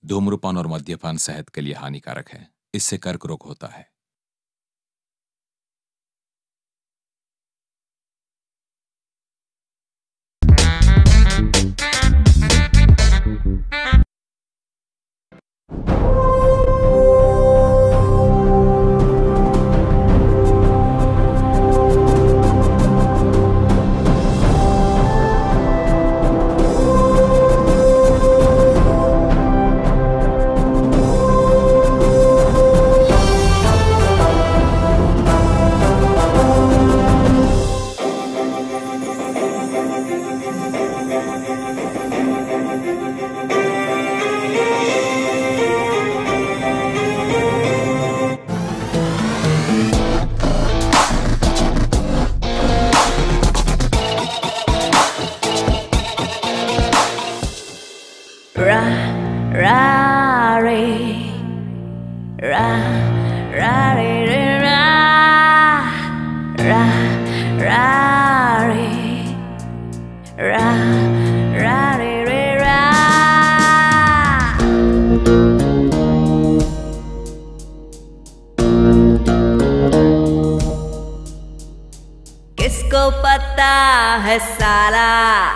धूम्रपान और मद्यपान सेहत के लिए हानिकारक है। इससे कर्क रोग होता है। किसको पता है साला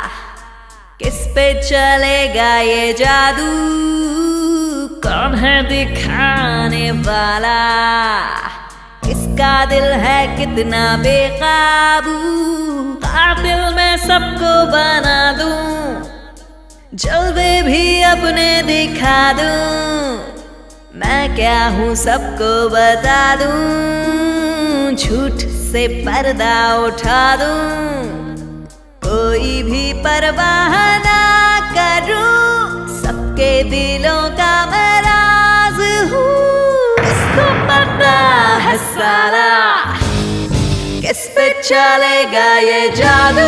किस पे चलेगा ये जादू, कौन है दिखाने वाला, किसका दिल है कितना बेकाबू। कातिल मैं सबको बना दूं, जलवे भी अपने दिखा दूं, मैं क्या हूँ सबको बता दूं, झूठ से पर्दा उठा दूं, कोई भी परवाह ना करूं, सबके दिलों का मैं राज हूँ। इसको पता है सारा किस पे चलेगा ये जादू।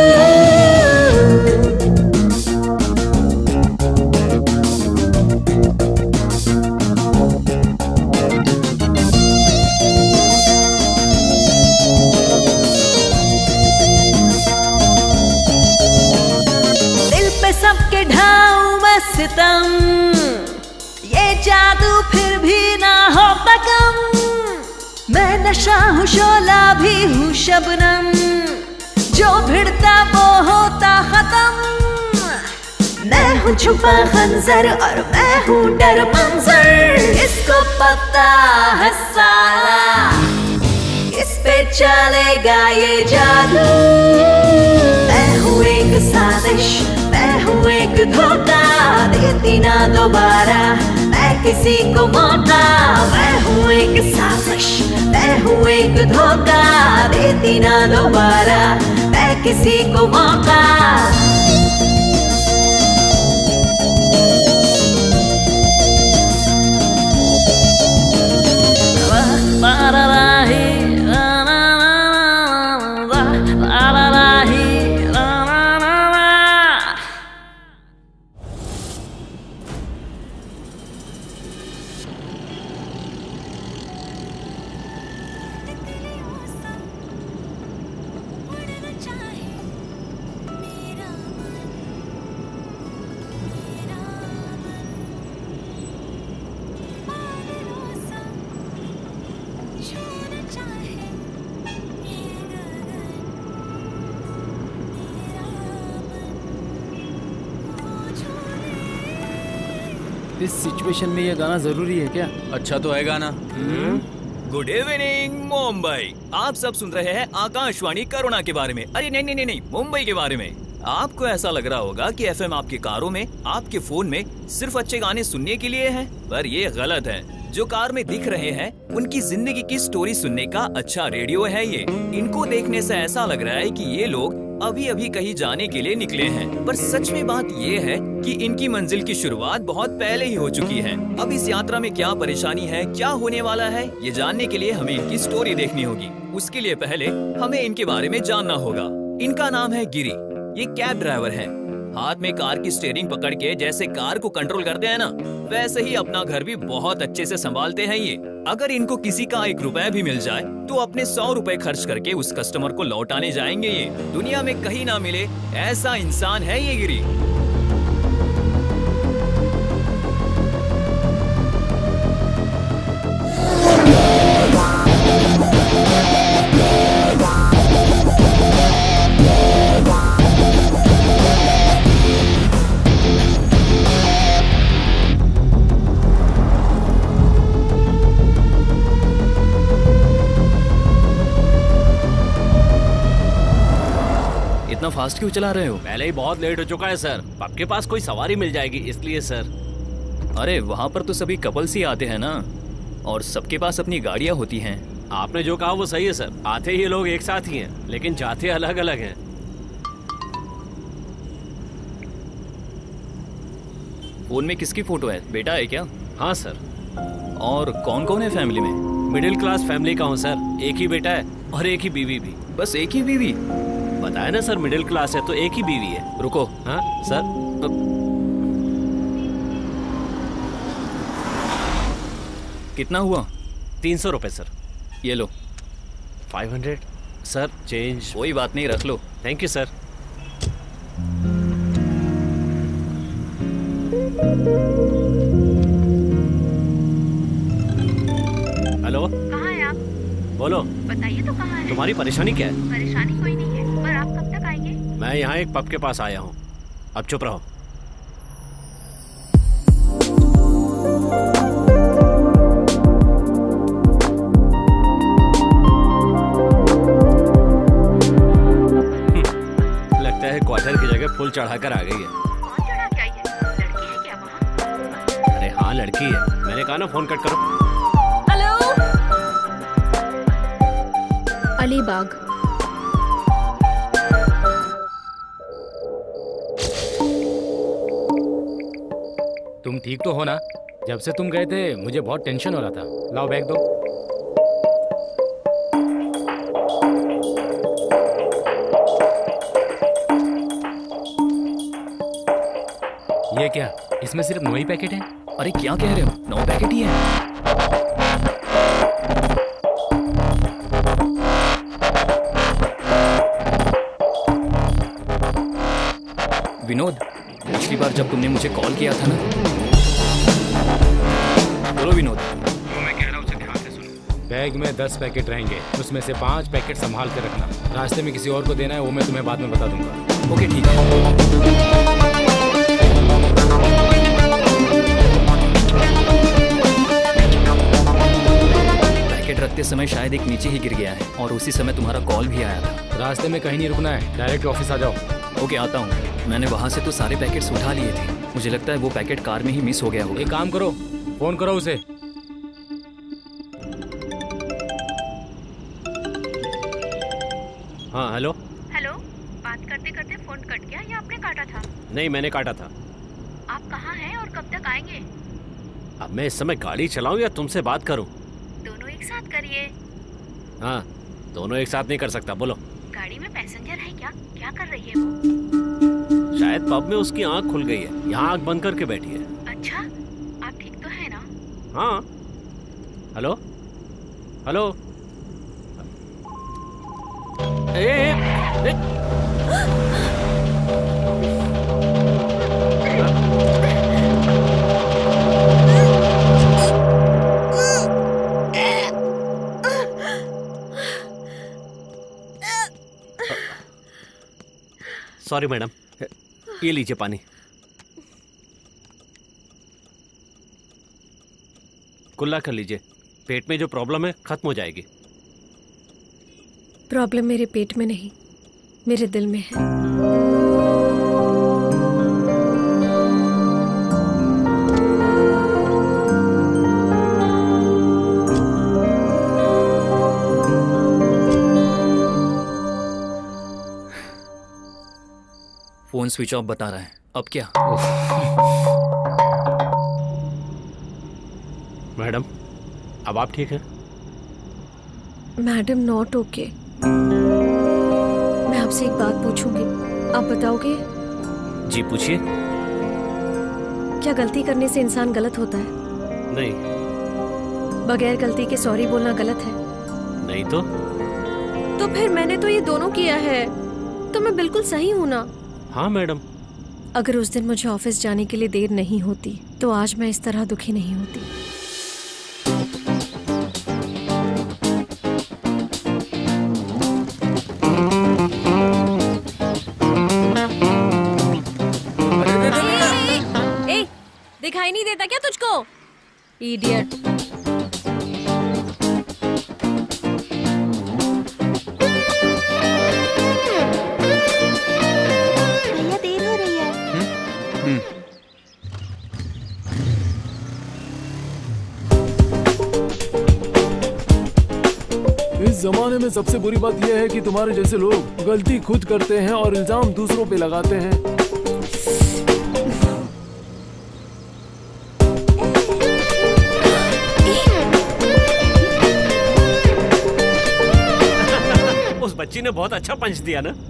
सबके ढाऊं मैं सितम, ये जादू फिर भी ना होता कम, मैं नशा हूँ शोला भी हूँ शबनम, जो भिड़ता वो होता खत्म, मैं हूँ छुपा खंजर और मैं हूँ डर मंजर। इसको पता है साला किस पे चलेगा ये जादू, मैं हूँ एक साजिश, मैं हूँ एक धोखा, देती ना दोबारा मैं किसी को मौका, मैं हूँ एक साजिश, मैं हूँ एक धोखा, देती ना दोबारा मैं किसी को मौका। इस सिचुएशन में ये गाना जरूरी है क्या? अच्छा तो है गाना। Good evening Mumbai. आप सब सुन रहे हैं आकाशवाणी करुणा के बारे में। अरे नहीं नहीं नहीं नहीं, मुंबई के बारे में। आपको ऐसा लग रहा होगा कि एफएम आपकी कारों में, आपके फोन में सिर्फ अच्छे गाने सुनने के लिए है, पर ये गलत है। जो कार में दिख रहे हैं उनकी जिंदगी की स्टोरी सुनने का अच्छा रेडियो है ये। इनको देखने से ऐसा लग रहा है कि ये लोग अभी अभी कहीं जाने के लिए निकले हैं, पर सच में बात ये है कि इनकी मंजिल की शुरुआत बहुत पहले ही हो चुकी है। अब इस यात्रा में क्या परेशानी है, क्या होने वाला है, ये जानने के लिए हमें इनकी स्टोरी देखनी होगी। उसके लिए पहले हमें इनके बारे में जानना होगा। इनका नाम है गिरी। ये कैब ड्राइवर है। हाथ में कार की स्टीयरिंग पकड़ के जैसे कार को कंट्रोल करते हैं ना, वैसे ही अपना घर भी बहुत अच्छे से संभालते हैं ये। अगर इनको किसी का 1 रुपया भी मिल जाए तो अपने 100 रुपए खर्च करके उस कस्टमर को लौटाने जाएंगे ये। दुनिया में कहीं ना मिले ऐसा इंसान है ये गिरी। फास्ट क्यों चला रहे हो? पहले ही बहुत लेट हो चुका है सर। आपके पास कोई सवारी मिल जाएगी इसलिए सर। अरे वहाँ पर तो सभी कपल्स ही आते हैं ना, और सबके पास अपनी गाड़ियाँ होती हैं। आपने जो कहा वो सही है सर। आते ये लोग एक साथ ही हैं, लेकिन जाते अलग अलग हैं। फोन में किसकी फोटो है? बेटा है क्या? हाँ सर। और कौन कौन है फैमिली में? मिडिल क्लास फैमिली का हूँ सर। एक ही बेटा है और एक ही बीवी भी। बस एक ही बीवी? बताया ना सर, मिडिल क्लास है तो एक ही बीवी है। रुको। हाँ सर। कितना हुआ? 300 रुपए सर। ये लो। 500 सर चेंज। कोई बात नहीं, रख लो। Thank you sir. हेलो, कहाँ हैं आप? बोलो। बताइए तो कहाँ हैं? तुम्हारी परेशानी क्या है? परेशानी कोई नहीं है, पर आप कब तक आएंगे? मैं यहाँ एक पब के पास आया हूँ। अब चुप रहो। लगता है क्वार्टर की जगह फुल चढ़ाकर आ गई है। कौन चढ़ा के आई है? लड़की है क्या वहाँ? अरे हाँ लड़की है। मैंने कहा ना फोन कट करो। हेलो। अलीबाग। तुम ठीक तो हो ना? जब से तुम गए थे मुझे बहुत टेंशन हो रहा था। लाओ बैग दो। ये क्या? इसमें सिर्फ 9 ही पैकेट हैं? अरे क्या कह रहे हो? 9 पैकेट ही है। विनोद, पिछली बार जब तुमने मुझे कॉल किया था ना। बोलो विनोद। तो मैं कह रहा हूँ उसे ध्यान से सुनो। बैग में 10 पैकेट रहेंगे, उसमें से 5 पैकेट संभाल कर रखना। रास्ते में किसी और को देना है, वो मैं तुम्हें बाद में बता दूंगा। ओके ठीक है। पैकेट रखते समय शायद एक नीचे ही गिर गया है, और उसी समय तुम्हारा कॉल भी आया था। रास्ते में कहीं नहीं रुकना है, डायरेक्ट ऑफिस आ जाओ। ओके आता हूँ। मैंने वहाँ से तो सारे पैकेट्स उठा लिए थे। मुझे लगता है वो पैकेट कार में ही मिस हो गया होगा। एक काम करो, फोन करो उसे। हाँ हेलो। हेलो, बात करते करते फोन कट गया या आपने काटा था? नहीं मैंने काटा था। आप कहाँ हैं और कब तक आएंगे? अब मैं इस समय गाड़ी चलाऊं या तुमसे बात करूं? दोनों एक साथ करिए। हाँ दोनों एक साथ नहीं कर सकता। बोलो। गाड़ी में पैसेंजर है क्या? क्या कर रही है वो? शायद पब में उसकी आंख खुल गई है, यहाँ आंख बंद करके बैठी है। अच्छा, आप ठीक तो है ना? हाँ। Hello hello. ए, सॉरी मैडम, ये लीजिए पानी। कुल्ला कर लीजिए, पेट में जो प्रॉब्लम है खत्म हो जाएगी। प्रॉब्लम मेरे पेट में नहीं, मेरे दिल में है। फोन स्विच ऑफ बता रहा है। अब क्या? मैडम अब आप ठीक हैं? Madam not okay. मैं आपसे एक बात पूछूंगी, आप बताओगे? जी पूछिए। क्या गलती करने से इंसान गलत होता है? नहीं। बगैर गलती के सॉरी बोलना गलत है? नहीं तो फिर मैंने तो ये दोनों किया है, तो मैं बिल्कुल सही हूँ ना? हाँ मैडम। अगर उस दिन मुझे ऑफिस जाने के लिए देर नहीं होती तो आज मैं इस तरह दुखी नहीं होती। ए, दिखाई नहीं देता क्या तुझको? इडियट। इस जमाने में सबसे बुरी बात यह है कि तुम्हारे जैसे लोग गलती खुद करते हैं और इल्जाम दूसरों पे लगाते हैं। उस बच्ची ने बहुत अच्छा पंच दिया ना।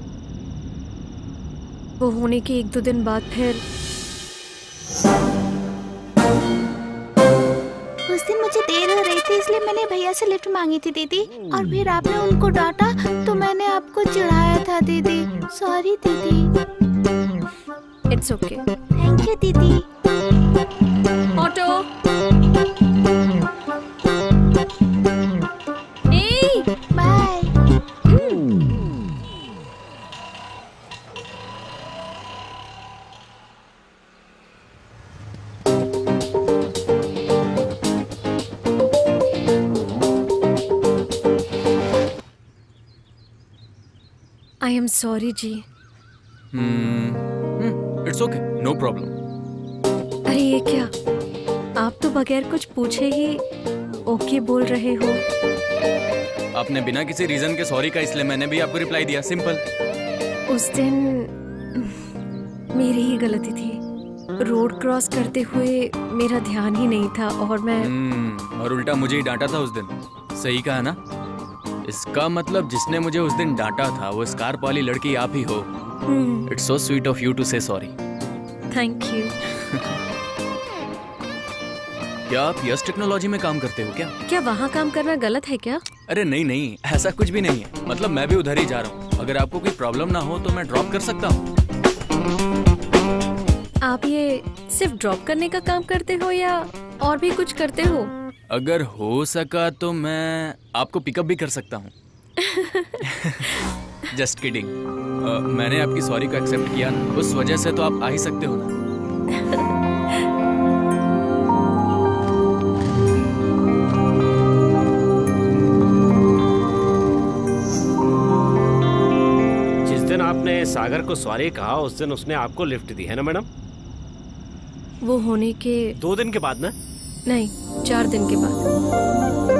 वो होने के 1-2 दिन बाद फिर उस दिन मुझे देर हो रही थी इसलिए मैंने भैया से लिफ्ट मांगी थी दीदी, और फिर आपने उनको डांटा तो मैंने आपको चिढ़ाया था दीदी। सॉरी दीदी। It's okay. थैंक यू दीदी। Auto. Bye. I am sorry जी। It's okay, no problem. अरे ये क्या, आप तो बगैर कुछ पूछे ही ओके बोल रहे हो। आपने बिना किसी रीजन के सॉरी का, इसलिए मैंने भी आपको रिप्लाई दिया, सिंपल। उस दिन मेरी ही गलती थी। रोड क्रॉस करते हुए मेरा ध्यान ही नहीं था और मैं और उल्टा मुझे ही डांटा था उस दिन। सही कहा ना? इसका मतलब जिसने मुझे उस दिन डांटा था वो स्कार्फ वाली लड़की आप ही हो। It's so sweet of you to say sorry. Thank you. क्या आप यस टेक्नोलॉजी में काम करते हो क्या? क्या वहाँ काम करना गलत है क्या? अरे नहीं नहीं, ऐसा कुछ भी नहीं है। मतलब मैं भी उधर ही जा रहा हूँ। अगर आपको कोई प्रॉब्लम ना हो तो मैं ड्रॉप कर सकता हूँ। आप ये सिर्फ ड्रॉप करने का काम करते हो या और भी कुछ करते हो? अगर हो सका तो मैं आपको पिकअप भी कर सकता हूँ। Just kidding. मैंने आपकी सॉरी को एक्सेप्ट किया ना, उस वजह से तो आप आ ही सकते हो ना। जिस दिन आपने सागर को सॉरी कहा उस दिन उसने आपको लिफ्ट दी है ना मैडम? वो होने के 2 दिन के बाद ना? नहीं, 4 दिन के बाद।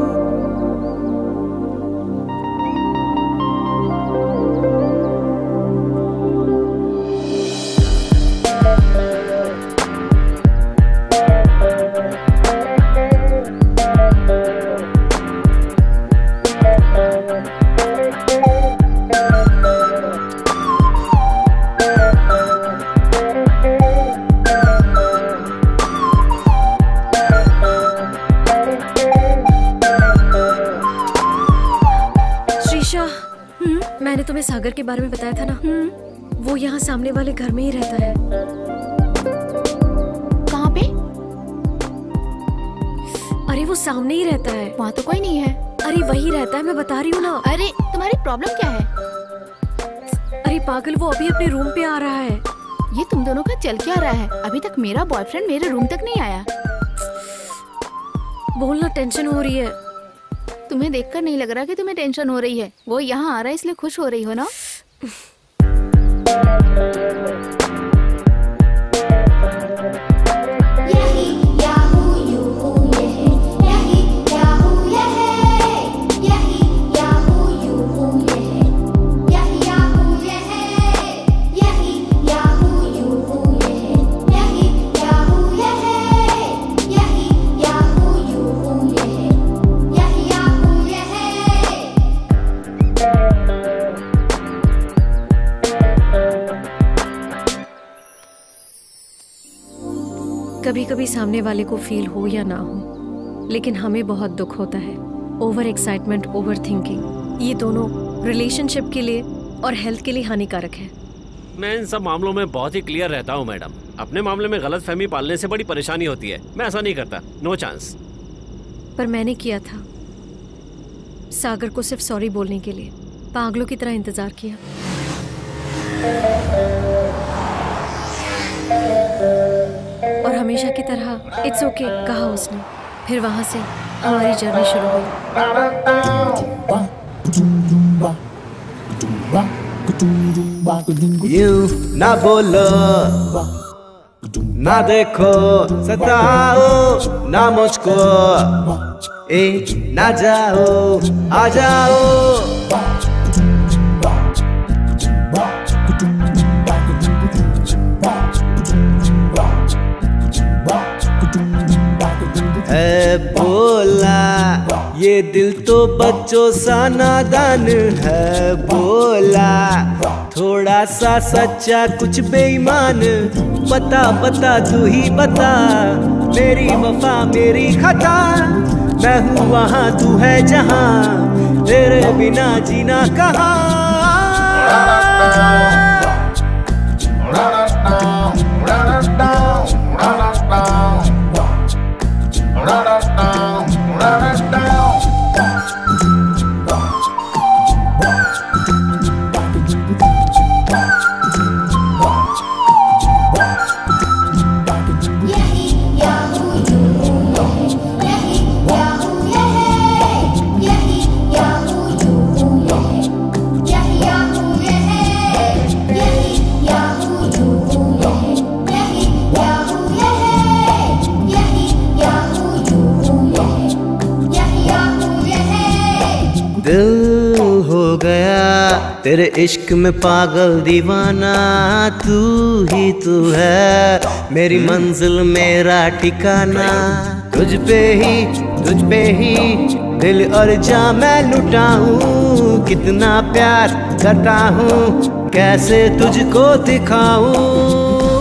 मैंने तुम्हें सागर के बारे में बताया था ना? वो यहाँ सामने वाले घर में ही रहता है। कहाँ पे? अरे वो सामने ही रहता है। वहाँ तो कोई नहीं है। अरे वही रहता है, मैं बता रही हूँ ना। अरे तुम्हारी प्रॉब्लम क्या है? अरे पागल, वो अभी अपने रूम पे आ रहा है। ये तुम दोनों का चल क्या रहा है? अभी तक मेरा बॉयफ्रेंड मेरे रूम तक नहीं आया। बोलना, टेंशन हो रही है। तुम्हें देखकर नहीं लग रहा कि तुम्हें टेंशन हो रही है। वो यहाँ आ रहा है इसलिए खुश हो रही हो ना? कभी कभी सामने वाले को फील हो या ना हो, लेकिन हमें बहुत दुख होता है। ओवर एक्साइटमेंट, ओवर थिंकिंग, ये दोनों रिलेशनशिप के लिए और हेल्थ के लिए हानिकारक है। मैं इन सब मामलों में बहुत ही क्लियर रहता हूँ मैडम। अपने मामले में गलत फहमी पालने से बड़ी परेशानी होती है। मैं ऐसा नहीं करता, नो चांस। पर मैंने किया था। सागर को सिर्फ सॉरी बोलने के लिए पागलों की तरह इंतजार किया। और हमेशा की तरह इट्स ओके कहा उसने। फिर वहां से हमारी जर्नी शुरू हुई। यूं ना बोलो, ना देखो सताओ ना मुझको, ना जाओ आ जाओ। है बोला ये दिल तो बच्चों सा नादान है, बोला थोड़ा सा सच्चा कुछ बेईमान। बता बता तू ही बता, मेरी वफा मेरी खता। मैं हूँ वहाँ तू है जहाँ, तेरे बिना जीना कहाँ। दिल हो गया तेरे इश्क में पागल दीवाना। तू ही तू है मेरी मंजिल मेरा ठिकाना। तुझ पे ही दिल और जान मैं लुटाऊं। कितना प्यार करता हूँ कैसे तुझको दिखाऊं।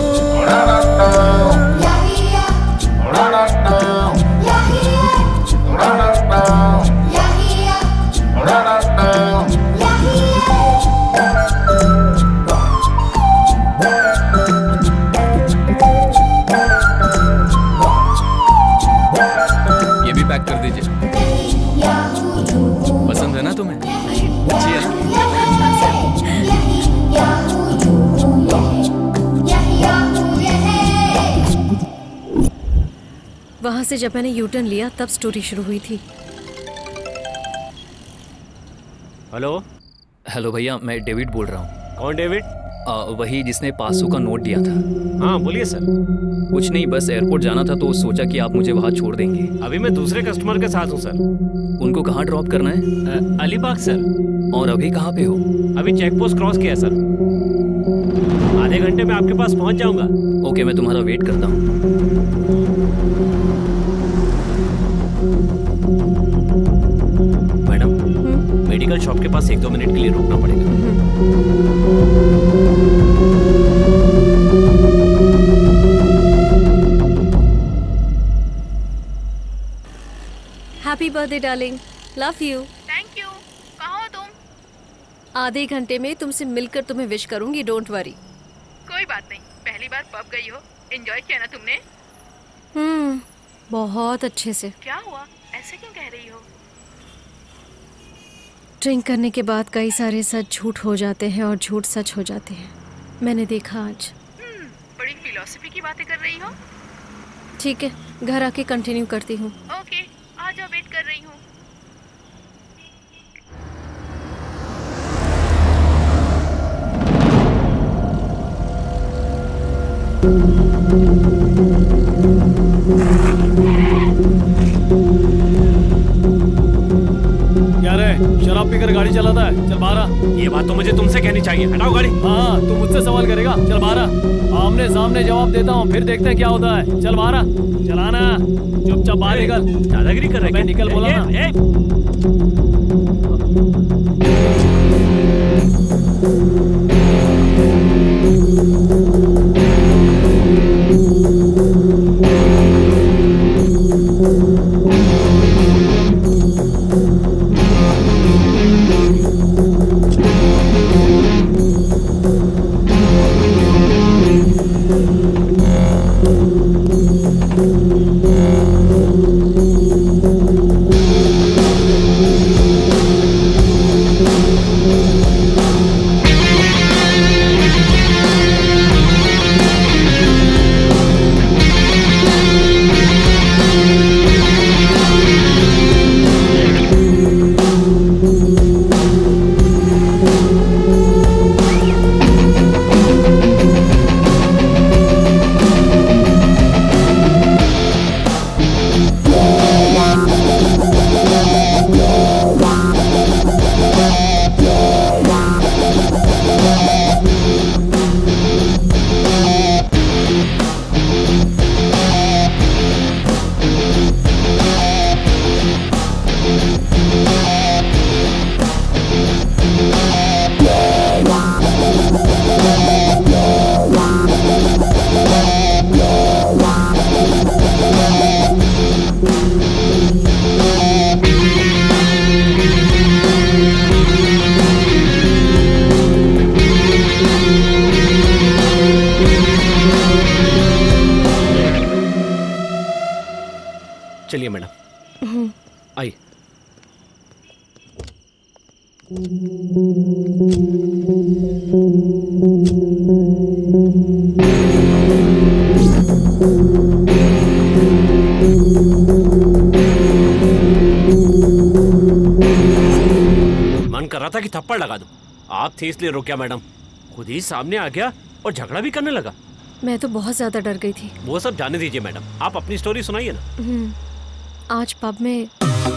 ये भी पैक कर दीजिए। पसंद है ना तुम्हें? अच्छी है ना? वहां से जब मैंने यूटर्न लिया तब स्टोरी शुरू हुई थी। हेलो हेलो भैया, मैं डेविड बोल रहा हूँ। कौन डेविड? वही जिसने 500 का नोट दिया था। हाँ बोलिए सर। कुछ नहीं, बस एयरपोर्ट जाना था तो सोचा कि आप मुझे वहाँ छोड़ देंगे। अभी मैं दूसरे कस्टमर के साथ हूँ सर। उनको कहाँ ड्रॉप करना है? अलीबाग सर। और अभी कहाँ पे हो? अभी चेक पोस्ट क्रॉस किया सर। आधे घंटे में आपके पास पहुँच जाऊंगा। ओके, मैं तुम्हारा वेट करता हूँ। मैडम, मेडिकल शॉप के पास 1-2 मिनट के लिए रुकना पड़ेगा। Happy birthday darling, love you. Thank you. कहाँ हो तुम? आधे घंटे में तुमसे मिलकर तुम्हें विश करूंगी, डोंट वरी। कोई बात नहीं, पहली बार पब गई हो, एंजॉय किया ना तुमने? बहुत अच्छे से। क्या हुआ, ऐसे क्यों कह रही हो? ड्रिंक करने के बाद कई सारे सच झूठ हो जाते हैं और झूठ सच हो जाते हैं। मैंने देखा आज। बड़ी फिलॉसफी की बातें कर रही हो। ठीक है, घर आके कंटिन्यू करती हूँ। ओके, आ जाओ, वेट कर रही हूँ। क्या रे, शराब पीकर गाड़ी चलाता है? चल बाहर आ। ये बात तो मुझे तुमसे कहनी चाहिए। हटाओ गाड़ी। हाँ, तू मुझसे सवाल करेगा? चल बाहर आ। आमने सामने जवाब देता हूँ, फिर देखते हैं क्या होता है। चल बाहर आ। चलाना, चुपचाप बाहर निकल। दादागिरी कर रहे हैं। निकल बोला ना। चलिए मैडम, आइए। मन कर रहा था कि थप्पड़ लगा दूं। आप थे इसलिए रोका मैडम। खुद ही सामने आ गया और झगड़ा भी करने लगा। मैं तो बहुत ज्यादा डर गई थी। वो सब जाने दीजिए मैडम, आप अपनी स्टोरी सुनाइए ना। आज पब में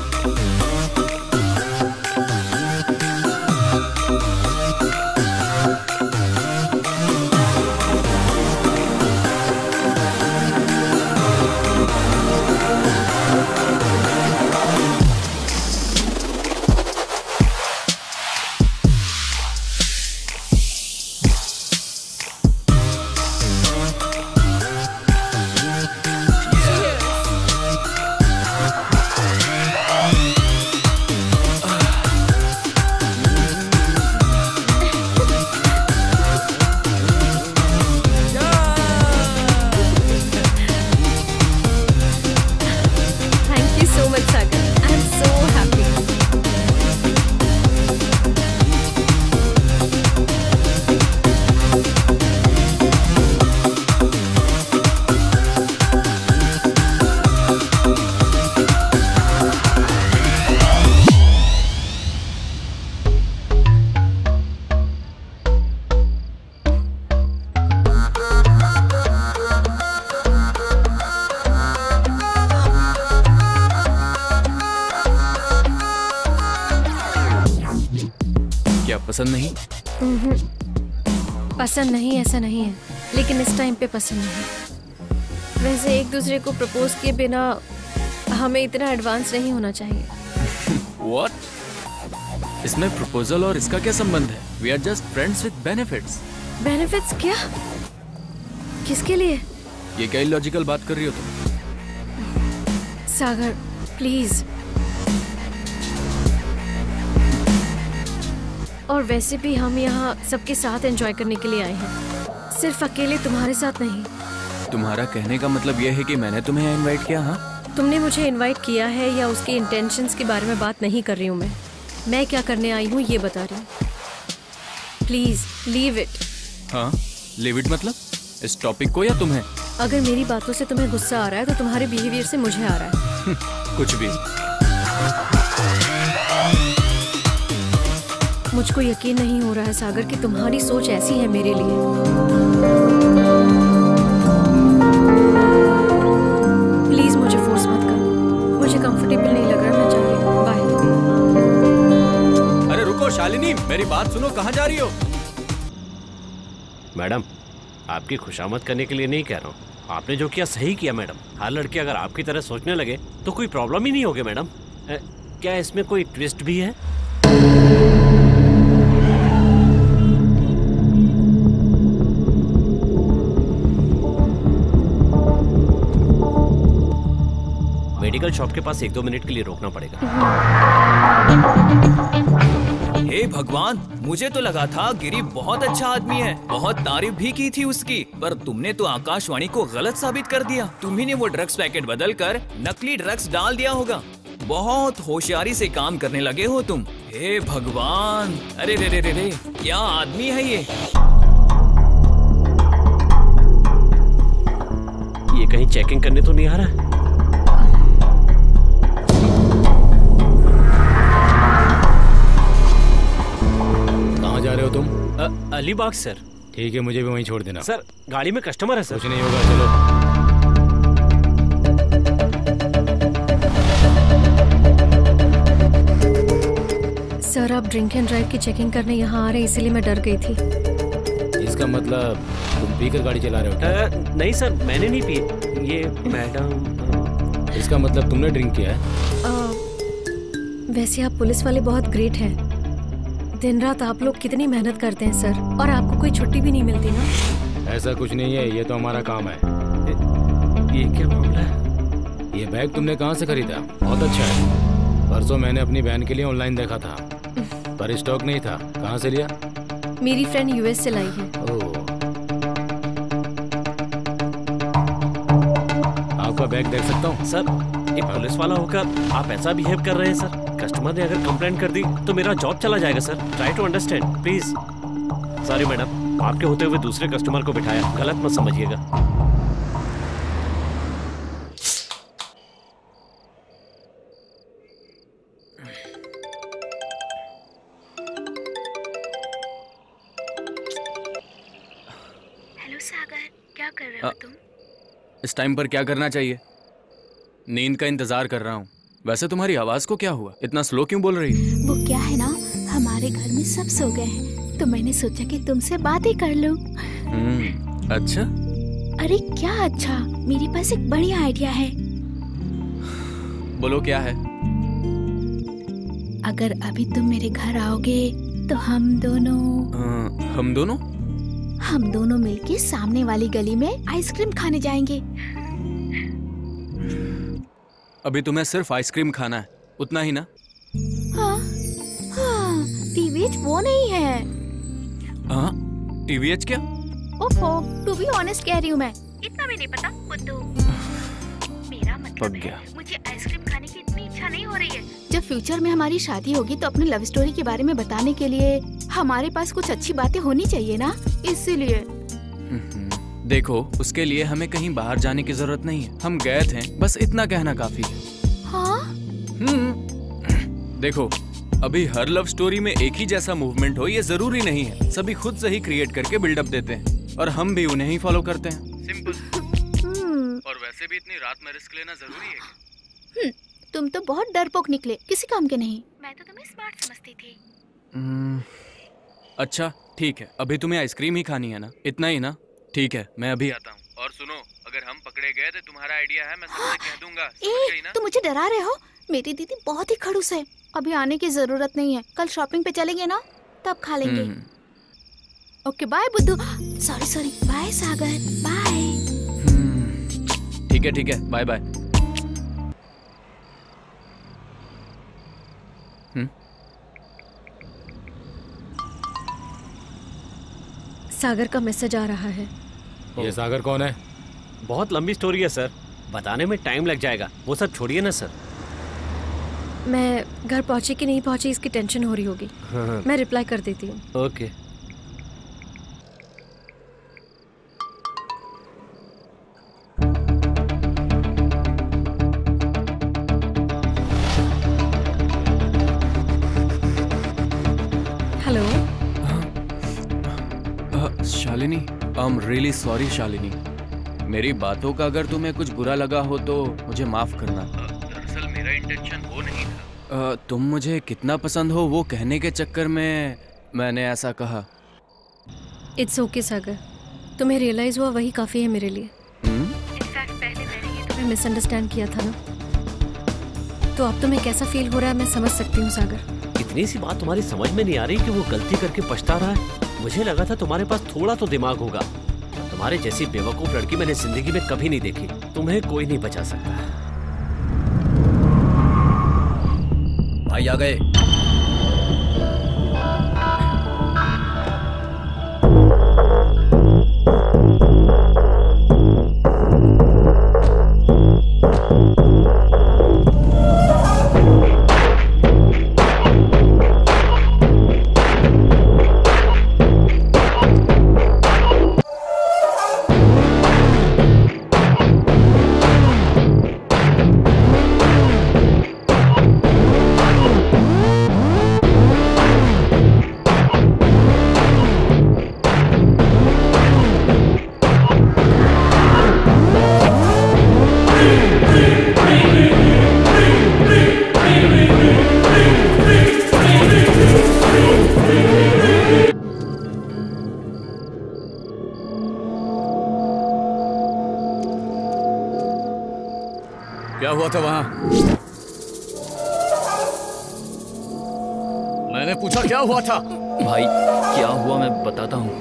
पसंद नहीं? पसंद नहीं ऐसा नहीं है, लेकिन इस टाइम पे पसंद नहीं। वैसे एक दूसरे को प्रपोज किए बिना हमें इतना एडवांस नहीं होना चाहिए। What? इसमें प्रपोजल और इसका क्या संबंध है? We are just friends with benefits. Benefits क्या? किसके लिए? ये क्या इलॉजिकल बात कर रही हो तुम? सागर प्लीज। और वैसे भी हम यहाँ सबके साथ एंजॉय करने के लिए आए हैं, सिर्फ अकेले तुम्हारे साथ नहीं। तुम्हारा कहने का मतलब यह है कि मैंने तुम्हें यहाँ इनवाइट किया? हाँ, तुमने मुझे इनवाइट किया है या उसके इंटेंशंस के बारे में बात नहीं कर रही हूँ मैं क्या करने आई हूँ ये बता रही हूँ। Please leave it. हाँ, लीव इट मतलब इस टॉपिक को या तुम्हें? अगर मेरी बातों से तुम्हें गुस्सा आ रहा है तो तुम्हारे बिहेवियर से मुझे आ रहा है। कुछ भी। मुझको यकीन नहीं हो रहा है सागर कि तुम्हारी सोच ऐसी है मेरे लिए। प्लीज मुझे फोर्स मत कर, मुझे कंफर्टेबल नहीं लग रहा, मैं जा रही हूँ। बाय। अरे रुको शालिनी, मेरी बात सुनो, कहाँ जा रही हो? मैडम, आपकी खुशामद करने के लिए नहीं कह रहा हूँ, आपने जो किया सही किया मैडम। हर लड़के अगर आपकी तरह सोचने लगे तो कोई प्रॉब्लम ही नहीं होगी मैडम। क्या इसमें कोई ट्विस्ट भी है? मेडिकल शॉप के पास 1-2 मिनट के लिए रोकना पड़ेगा। हे भगवान, मुझे तो लगा था गिरी बहुत अच्छा आदमी है, बहुत तारीफ भी की थी उसकी, पर तुमने तो आकाशवाणी को गलत साबित कर दिया। तुम्ही ने वो ड्रग्स पैकेट बदलकर नकली ड्रग्स डाल दिया होगा। बहुत होशियारी से काम करने लगे हो तुम। हे भगवान, अरे रे रे रे रे, क्या आदमी है ये? ये कहीं चेकिंग करने तो नहीं आ रहा है? कहाँ जा रहे हो तुम? अलीबाग सर। ठीक है, मुझे भी वहीं छोड़ देना। सर गाड़ी में कस्टमर है सर। कुछ नहीं होगा, चलो। सर आप ड्रिंक एंड ड्राइव की चेकिंग करने यहाँ आ रहे हैं, इसीलिए मैं डर गई थी। इसका मतलब तुम पीकर गाड़ी चला रहे हो क्या? नहीं सर, मैंने नहीं पी। ये मैडम। इसका मतलब तुमने ड्रिंक किया है? वैसे आप पुलिस वाले बहुत ग्रेट हैं। दिन रात आप लोग कितनी मेहनत करते हैं सर, और आपको कोई छुट्टी भी नहीं मिलती ना? ऐसा कुछ नहीं है, ये तो हमारा काम है। ये क्या मामला है? ये बैग तुमने कहाँ से खरीदा? बहुत अच्छा है। परसों मैंने अपनी बहन के लिए ऑनलाइन देखा था, पर स्टॉक नहीं था। कहाँ से लिया? मेरी फ्रेंड यूएस से लाई है। आपका बैग देख सकता हूँ? सर एक पुलिस वाला होकर आप ऐसा बिहेव कर रहे हैं सर। कस्टमर ने अगर कंप्लेंट कर दी तो मेरा जॉब चला जाएगा sir. Try to understand please. Sorry madam, आपके होते हुए दूसरे कस्टमर को बिठाया, गलत मत समझिएगा। हेलो सागर, क्या कर रहे हो तुम? इस टाइम पर क्या करना चाहिए? नींद का इंतजार कर रहा हूँ। वैसे तुम्हारी आवाज को क्या हुआ? इतना स्लो क्यों बोल रही है? वो क्या है ना, हमारे घर में सब सो गए हैं तो मैंने सोचा कि तुमसे बात ही कर लूं। अच्छा। अरे क्या अच्छा, मेरे पास एक बढ़िया आइडिया है। बोलो क्या है? अगर अभी तुम मेरे घर आओगे तो हम दोनों मिलके सामने वाली गली में आइसक्रीम खाने जाएंगे। अभी तुम्हें सिर्फ आइसक्रीम खाना है, उतना ही ना? हाँ, टीवीएच वो नहीं है। हाँ, टीवीएच क्या? ओफो, टू बी ऑनेस्ट कह रही हूँ मैं, इतना भी नहीं पता बुद्धू। मेरा मतलब है, मुझे आइसक्रीम खाने की इतनी इच्छा नहीं हो रही है। जब फ्यूचर में हमारी शादी होगी तो अपनी लव स्टोरी के बारे में बताने के लिए हमारे पास कुछ अच्छी बातें होनी चाहिए ना, इसीलिए। देखो, उसके लिए हमें कहीं बाहर जाने की जरूरत नहीं है। हम गए थे, बस इतना कहना काफी है। हाँ? देखो, अभी हर लव स्टोरी में एक ही जैसा मूवमेंट हो ये जरूरी नहीं है। सभी खुद से ही क्रिएट करके बिल्डअप देते हैं और हम भी उन्हें ही फॉलो करते हैं। सिंपल। और वैसे भी इतनी रात में रिस्क लेना जरूरी है क्या? तुम तो बहुत डरपोक निकले, किसी काम के नहीं। मैं तो तुम्हें स्मार्ट समझती थी। अच्छा ठीक है, अभी तुम्हें आइसक्रीम ही खानी है ना? इतना ही ना? ठीक है, मैं अभी आता हूँ। और सुनो, अगर हम पकड़े गए तो तुम्हारा आइडिया है, मैं सबसे कह दूंगा। समझ गई ना? तुम मुझे डरा रहे हो? मेरी दीदी बहुत ही खड़ूस है। अभी आने की जरूरत नहीं है, कल शॉपिंग पे चलेंगे ना, तब खा लेंगे। ओके बाय बुद्धू। Sorry bye Sagar, bye. ठीक है, बाय बाय। सागर का मैसेज आ रहा है। ये सागर कौन है? बहुत लंबी स्टोरी है सर, बताने में टाइम लग जाएगा। वो सब छोड़िए ना सर। मैं घर पहुंची कि नहीं पहुंची इसकी टेंशन हो रही होगी। हाँ। मैं रिप्लाई कर देती हूँ। Okay. Hello Shalini, I am really sorry Shalini. मेरी बातों का अगर तुम्हें कुछ बुरा लगा हो तो मुझे माफ करना। दरअसल मेरा इंटेंशन वो नहीं था। तुम मुझे कितना पसंद हो वो कहने के चक्कर में मैंने ऐसा कहा। इट्स ओके सागर, तुम्हें रियलाइज हुआ वही काफी है मेरे लिए। इनफैक्ट पहले मैंने ये तुम्हें मिसअंडरस्टैंड किया था ना, तो अब तुम्हें कैसा फील हो रहा है मैं समझ सकती हूँ सागर। इतनी सी बात तुम्हारी समझ में नहीं आ रही कि वो गलती करके पछता रहा है? मुझे लगा था तुम्हारे पास थोड़ा तो दिमाग होगा। तुम्हारे जैसी बेवकूफ लड़की मैंने जिंदगी में कभी नहीं देखी। तुम्हें कोई नहीं बचा सकता। भाई आ गए। क्या हुआ था वहां? मैंने पूछा क्या हुआ था? भाई क्या हुआ मैं बताता हूँ।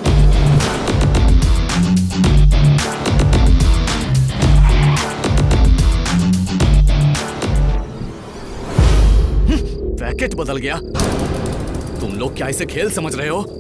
पैकेट बदल गया? तुम लोग क्या इसे खेल समझ रहे हो?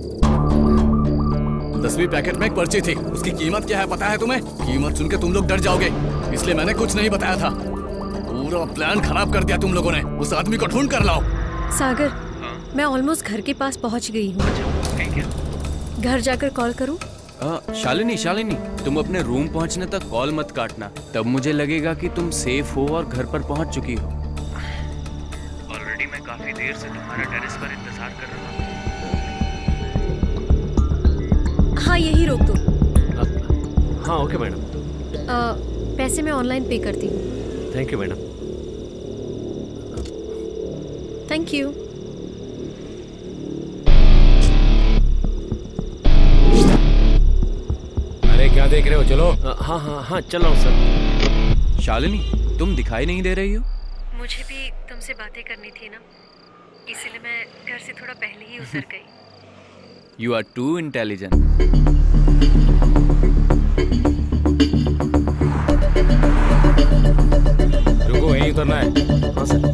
10वीं पैकेट में एक पर्ची थी, उसकी कीमत क्या है पता है तुम्हें? कीमत सुन के तुम लोग डर जाओगे, इसलिए मैंने कुछ नहीं बताया था। पूरा प्लान खराब कर दिया तुम लोगों ने। उस आदमी को ढूंढ कर लाओ। सागर, मैं ऑलमोस्ट घर के पास पहुंच गई हूँ। घर जाकर कॉल करूँ? शालिनी, तुम अपने रूम पहुंचने तक कॉल मत काटना, तब मुझे लगेगा कि तुम सेफ हो और घर पर पहुंच चुकी हो। ऑलरेडी मैं काफी देर से तुम्हारा टेरेस पर इंतजार कर रहा हूँ। हाँ, यही रोक दो। हाँ ओके मैडम। पैसे मैं ऑनलाइन पे करती हूँ। Thank you madam. Thank you. अरे क्या देख रहे हो? चलो। हाँ चल रहा हूँ सर। शालिनी, तुम दिखाई नहीं दे रही हो। मुझे भी तुमसे बातें करनी थी ना, इसलिए मैं घर से थोड़ा पहले ही उतर गई। You are too intelligent. रुको, यहीं उतरना है। हाँ सर।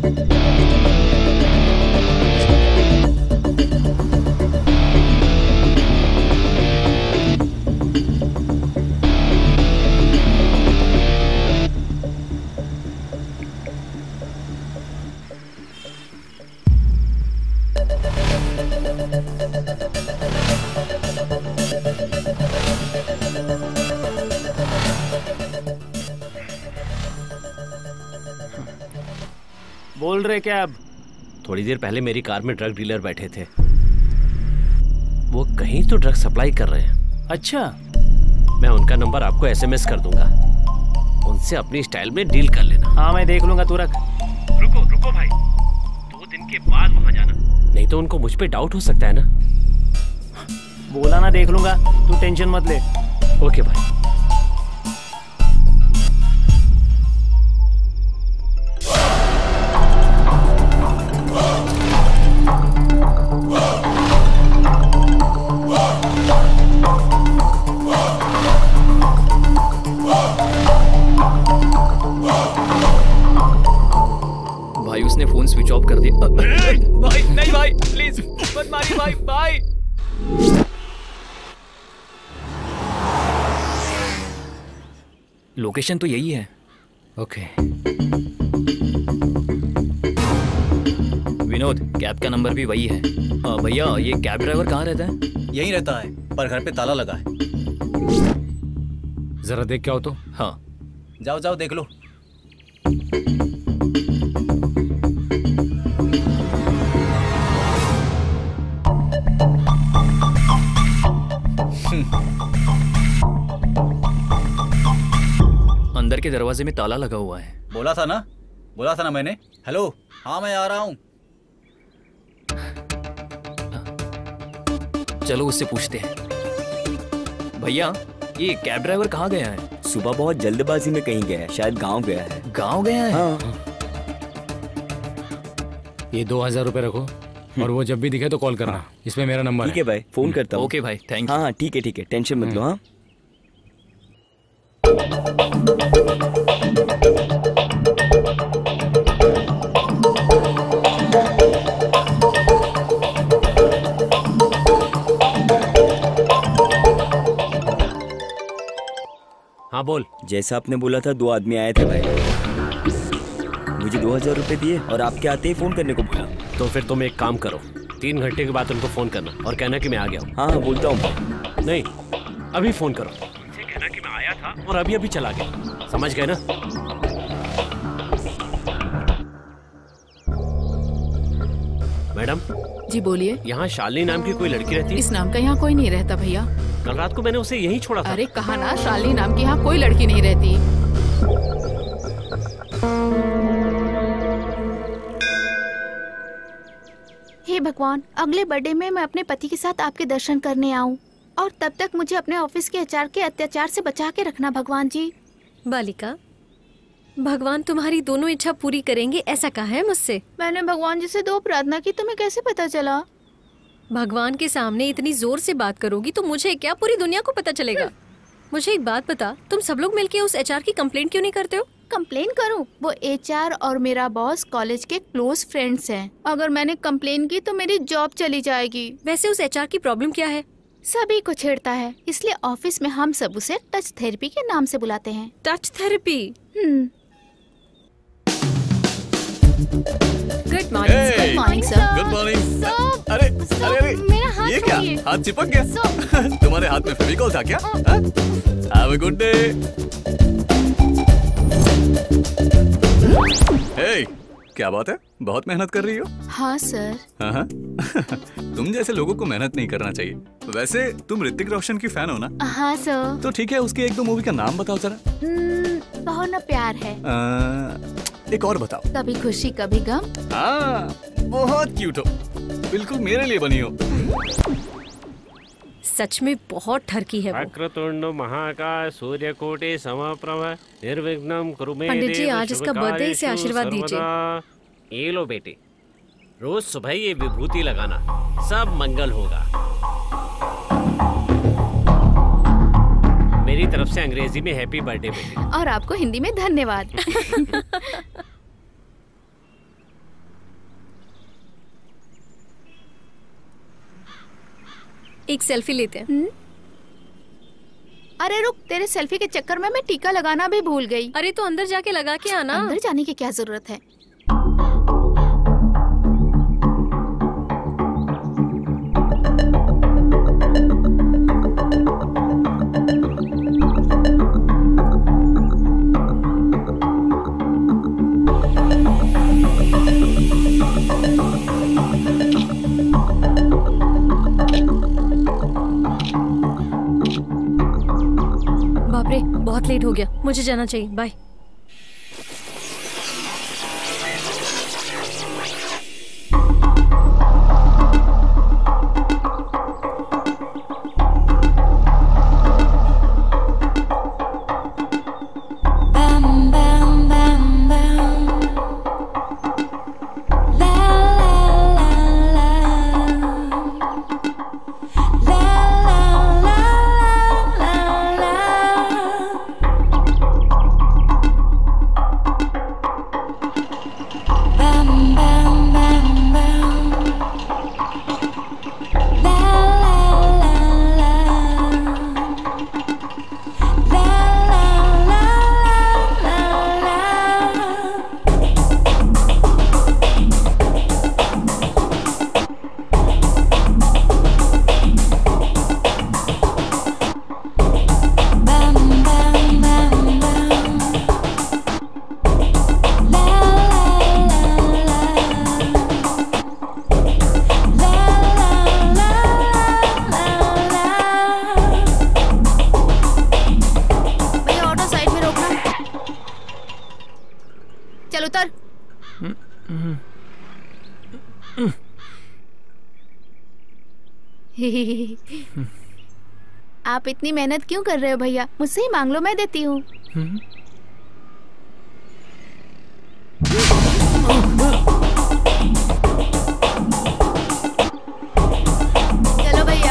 बोल रहे क्या? अब थोड़ी देर पहले मेरी कार में ड्रग डीलर बैठे थे। वो कहीं तो ड्रग सप्लाई कर रहे हैं। अच्छा, मैं उनका नंबर आपको एसएमएस कर दूंगा, उनसे अपनी स्टाइल में डील कर लेना। हाँ मैं देख लूंगा, तू रख। रुको भाई, 2 दिन के बाद वहां जाना, नहीं तो उनको मुझ पे डाउट हो सकता है ना। बोला ना, देख लूंगा, तू टेंशन मत ले। ओके भाई। भाई उसने फोन स्विच ऑफ कर दिया। भाई नहीं भाई, प्लीज मत मारिए भाई। भाई लोकेशन तो यही है। ओके। विनोद, कैब का नंबर भी वही है। भैया ये कैब ड्राइवर कहाँ रहता है? यहीं रहता है, पर घर पे ताला लगा है। जरा देख क्या हो तो। हाँ जाओ देख लो। अंदर के दरवाजे में ताला लगा हुआ है। बोला था ना मैंने। हेलो, हाँ मैं आ रहा हूँ। चलो उससे पूछते हैं। भैया ये कैब ड्राइवर कहाँ गया है? सुबह बहुत जल्दबाजी में कहीं गया है, शायद गांव गया है। गांव गया है? हाँ। ये 2000 रुपए रखो, और वो जब भी दिखे तो कॉल करना। इसमें मेरा नंबर है। ठीक है भाई, फोन करता हूँ। ओके भाई, थैंक यू। हाँ ठीक है, टेंशन मत लो। हाँ हाँ बोल। जैसा आपने बोला था, 2 आदमी आए थे भाई, मुझे 2000 रुपए दिए और आपके आते ही फोन करने को बोला। तो फिर तुम एक काम करो, 3 घंटे के बाद उनको फोन करना और कहना कि मैं आ गया हूँ। हाँ बोलता हूँ। नहीं, अभी फोन करो, उनसे कहना कि मैं आया था और अभी चला गया। समझ गए ना? मैडम जी बोलिए। यहाँ शालिनी नाम की कोई लड़की रहती है? इस नाम का यहाँ कोई नहीं रहता भैया। कल रात को मैंने उसे यहीं छोड़ा था। अरे कहा ना, शालिनी नाम की यहाँ कोई लड़की नहीं रहती। हे भगवान, अगले बर्थडे में मैं अपने पति के साथ आपके दर्शन करने आऊं, और तब तक मुझे अपने ऑफिस के एचआर के अत्याचार से बचा के रखना भगवान जी। बालिका, भगवान तुम्हारी दोनों इच्छा पूरी करेंगे, ऐसा कहा है मुझसे। मैंने भगवान जी से 2 प्रार्थना की, तुम्हें कैसे पता चला? भगवान के सामने इतनी जोर से बात करोगी तो मुझे क्या, पूरी दुनिया को पता चलेगा। मुझे एक बात बता, तुम सब लोग मिलके उस एचआर की कंप्लेंट क्यों नहीं करते हो? कंप्लेन करूं? वो एचआर और मेरा बॉस कॉलेज के क्लोज फ्रेंड्स हैं। अगर मैंने कंप्लेन की तो मेरी जॉब चली जाएगी। वैसे उस एचआर की प्रॉब्लम क्या है? सभी को छेड़ता है, इसलिए ऑफिस में हम सब उसे टच थेरेपी के नाम से बुलाते हैं। Touch therapy? Good morning. Hey! Good morning sir. Good morning. अरे अरे अरे मेरा हाथ ये क्या? छोड़िए। हाथ चिपक गया? तुम्हारे हाथ में फेविकॉल था क्या? Have a good day. Hey, क्या बात है? बहुत मेहनत कर रही हो। हाँ सर। हाँ। तुम जैसे लोगों को मेहनत नहीं करना चाहिए। वैसे तुम ऋतिक रोशन की फैन हो ना? हाँ सर। तो ठीक है, उसकी एक दो मूवी का नाम बताओ जरा। बहुत ना प्यार है। एक और बताओ। कभी खुशी कभी गम। हाँ, बहुत क्यूट हो, बिल्कुल मेरे लिए बनी हो। सच में बहुत ठरकी है वो। वक्रतुंड महाकाय सूर्यकोटि समप्रभ निर्विघ्नं कुरु मे पंडित जी, देव आज इसका बर्थडे है, इसे शुभकार्येषु आशीर्वाद दीजिए। सर्वदा। ये लो बेटे, रोज सुबह ये विभूति लगाना, सब मंगल होगा। मेरी तरफ से अंग्रेजी में हैप्पी बर्थडे बेटे। और आपको हिंदी में धन्यवाद। एक सेल्फी लेते हैं। अरे रुक, तेरे सेल्फी के चक्कर में मैं टीका लगाना भी भूल गई। अरे तो अंदर जाके लगा के आना। अंदर जाने की क्या जरूरत है? बाप रे, बहुत लेट हो गया, मुझे जाना चाहिए। बाय। आप इतनी मेहनत क्यों कर रहे हो भैया? मुझसे ही मांग लो, मैं देती हूँ। चलो भैया।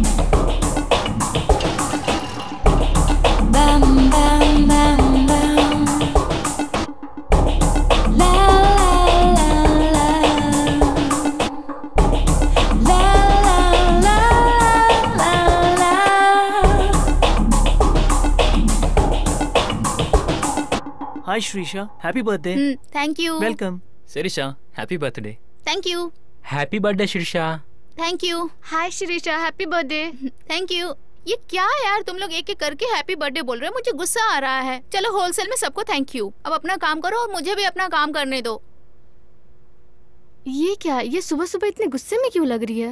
Hi Shrisha, happy birthday. Thank you. Welcome. Shirisha, happy birthday. Thank you. Happy birthday Shrisha. Thank you. Hi Shirisha, happy birthday. Thank you. ये क्या है यार, तुम लोग एक एक करके हैप्पी बर्थडे बोल रहे हो, मुझे गुस्सा आ रहा है। चलो होलसेल में सबको थैंक यू। अब अपना काम करो और मुझे भी अपना काम करने दो। ये क्या, ये सुबह सुबह इतने गुस्से में क्यों लग रही है?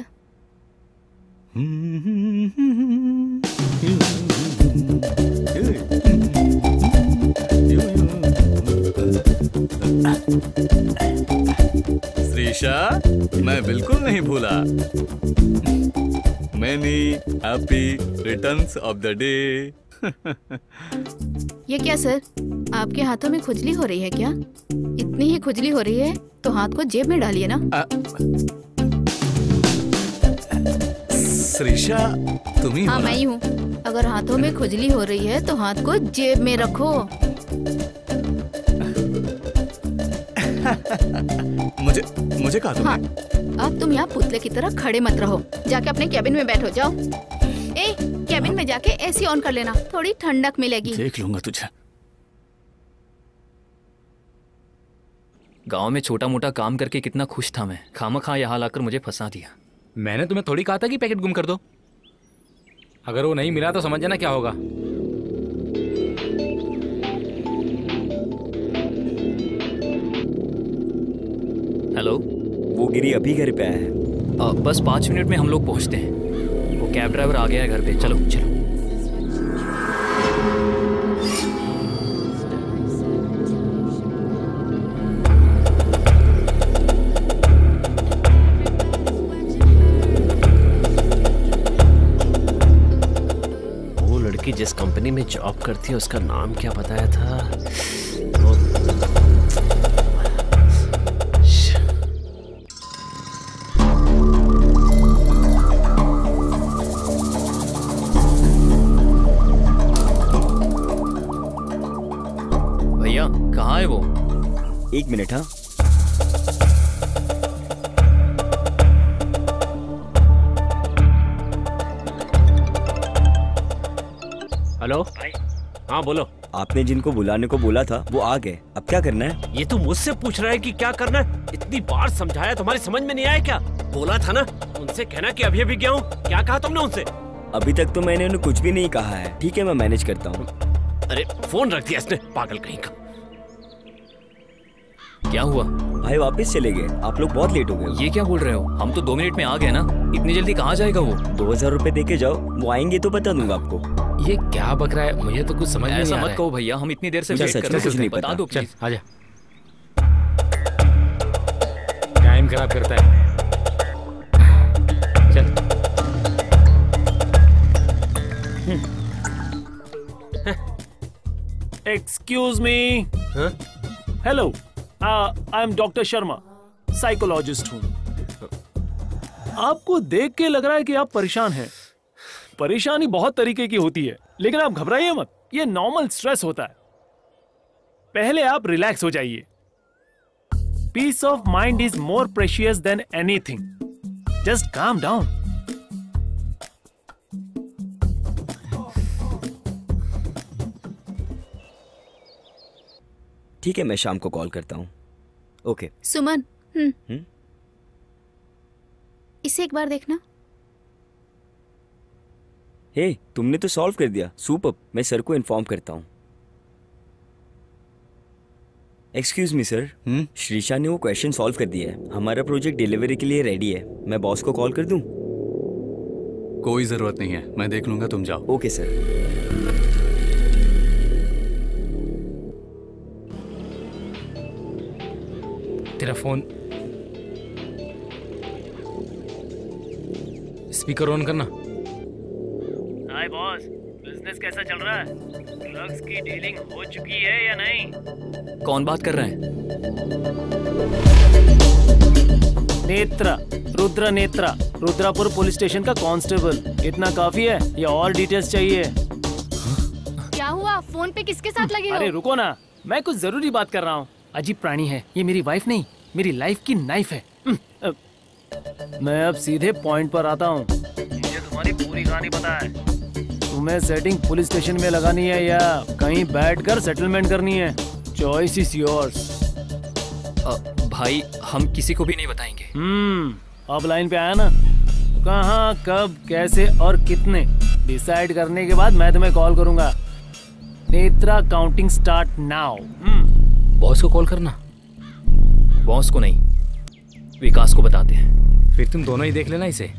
श्रीशा, मैं बिल्कुल नहीं भूला। Many happy returns of the day। ये क्या सर, आपके हाथों में खुजली हो रही है क्या? इतनी ही खुजली हो रही है तो हाथ को जेब में डालिए ना। श्रीशा, तुम ही हो हाँ, ना? मैं ही हूँ। अगर हाथों में खुजली हो रही है तो हाथ को जेब में रखो। मुझे कहा तुमने? हाँ, अब तुम यहाँ पुतले की तरह खड़े मत रहो, जाके अपने कैबिन में बैठो। जाओ। ए, कैबिन में जाके एसी ऑन कर लेना, थोड़ी ठंडक मिलेगी। देख लूंगा तुझे। गांव में छोटा मोटा काम करके कितना खुश था मैं, खामखा यहाँ लाकर मुझे फंसा दिया। मैंने तुम्हें थोड़ी कहा था कि पैकेट गुम कर दो। अगर वो नहीं मिला तो समझ जाना क्या होगा। हेलो, वो गिरी अभी घर पे आया है। बस 5 मिनट में हम लोग पहुंचते हैं। वो कैब ड्राइवर आ गया है घर पे। चलो चलो। वो लड़की जिस कंपनी में जॉब करती है उसका नाम क्या बताया था? कहाँ है वो? 1 मिनट। हाँ, हेलो। हाँ बोलो। आपने जिनको बुलाने को बोला था वो आ गए। अब क्या करना है? ये तो मुझसे पूछ रहा है कि क्या करना है। इतनी बार समझाया, तुम्हारी समझ में नहीं आया क्या? बोला था ना उनसे कहना कि अभी अभी गया हूँ। क्या कहा तुमने उनसे? अभी तक तो मैंने उन्हें कुछ भी नहीं कहा है। ठीक है, मैं मैनेज करता हूँ। अरे फोन रख दिया इसने, पागल कहीं का। क्या हुआ? भाई वापस चले गए। आप लोग बहुत लेट हो गए। ये क्या बोल रहे हो? हम तो 2 मिनट में आ गए ना। इतनी जल्दी कहाँ जाएगा वो? 2000 रुपए दे के जाओ, वो आएंगे तो बता दूंगा आपको। ये क्या बक रहा है? मुझे तो कुछ समझ नहीं आ रहा है। ऐसा मत कहो भैया, हम इतनी देर से वेट कर रहे हैं। बता दो प्लीज। आजा। टाइम खराब करता है। चल। Excuse me. Hello, I am doctor Sharma, psychologist हूँ। आपको देख के लग रहा है कि आप परेशान हैं। परेशानी बहुत तरीके की होती है, लेकिन आप घबराइए मत। ये नॉर्मल स्ट्रेस होता है। पहले आप रिलैक्स हो जाइए। Peace of mind is more precious than anything. Just calm down. ठीक है, मैं शाम को कॉल करता हूँ। ओके। सुमन, इसे एक बार देखना। हे, तुमने तो सॉल्व कर दिया। सुपर। मैं सर को इन्फॉर्म करता हूँ। एक्सक्यूज मी सर, श्रीशा ने वो क्वेश्चन सॉल्व कर दिया है। हमारा प्रोजेक्ट डिलीवरी के लिए रेडी है। मैं बॉस को कॉल कर दूं? कोई जरूरत नहीं है, मैं देख लूंगा, तुम जाओ। Okay sir. तेरा फोन स्पीकर ऑन करना। हाय बॉस, बिजनेस कैसा चल रहा है? ड्रग्स की डीलिंग हो चुकी है या नहीं? कौन बात कर रहा है? नेत्रा, रुद्र नेत्रा, रुद्रापुर पुलिस स्टेशन का कांस्टेबल। इतना काफी है या और डिटेल्स चाहिए? क्या हुआ? फोन पे किसके साथ लगे हो? अरे रुको ना, मैं कुछ जरूरी बात कर रहा हूँ। अजीब प्राणी है ये। मेरी वाइफ नहीं, मेरी लाइफ की नाइफ है। मैं अब सीधे पॉइंट पर आता हूँ। मुझे तुम्हारी पूरी कहानी पता है। तुम्हें सेटिंग पुलिस स्टेशन में लगानी है या कहीं बैठकर सेटलमेंट करनी है? Choice is yours. भाई, हम किसी को भी नहीं बताएंगे। अब लाइन पे आया ना? कहाँ, कब, कैसे और कितने डिसाइड करने के बाद मैं तुम्हें कॉल करूंगा। Netra, counting start now. Boss को कॉल करना। बॉस को नहीं, विकास को बताते हैं। फिर तुम दोनों ही देख लेना इसे।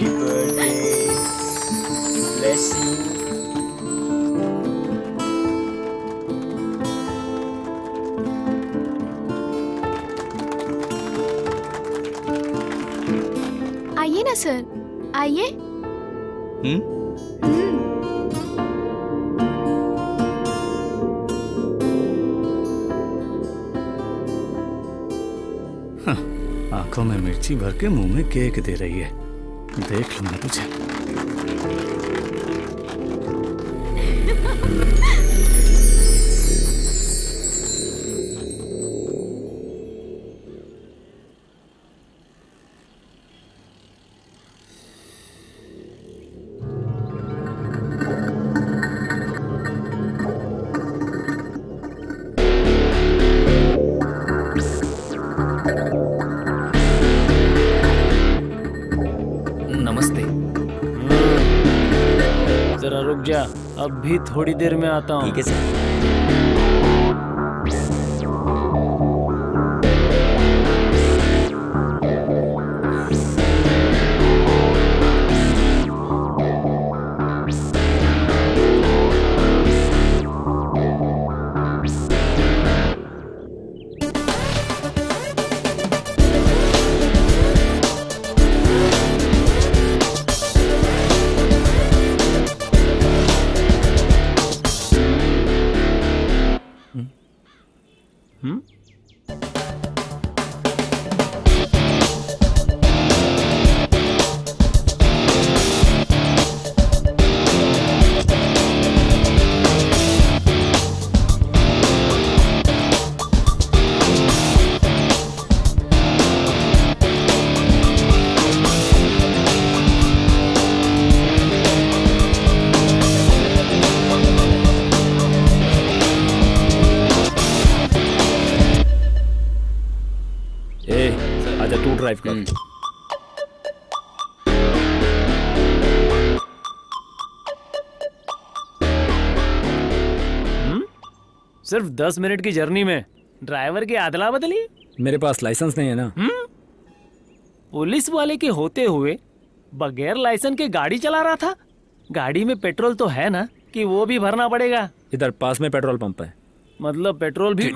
Happy birthday, bless you. आइए ना सर, आइए। आंखों में मिर्ची भर के मुंह में केक दे रही है। देख लूंगा तुझे। रुक जा, अब भी थोड़ी देर में आता हूँ। ठीक है सर। ड्राइव कर। सिर्फ 10 मिनट की जर्नी में ड्राइवर की अदला बदली। मेरे पास लाइसेंस नहीं है ना। पुलिस वाले के होते हुए बगैर लाइसेंस के गाड़ी चला रहा था। गाड़ी में पेट्रोल तो है ना कि वो भी भरना पड़ेगा। इधर पास में पेट्रोल पंप है। मतलब पेट्रोल भी।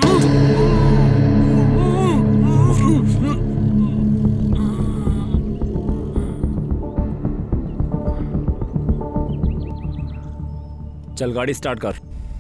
चल गाड़ी स्टार्ट कर।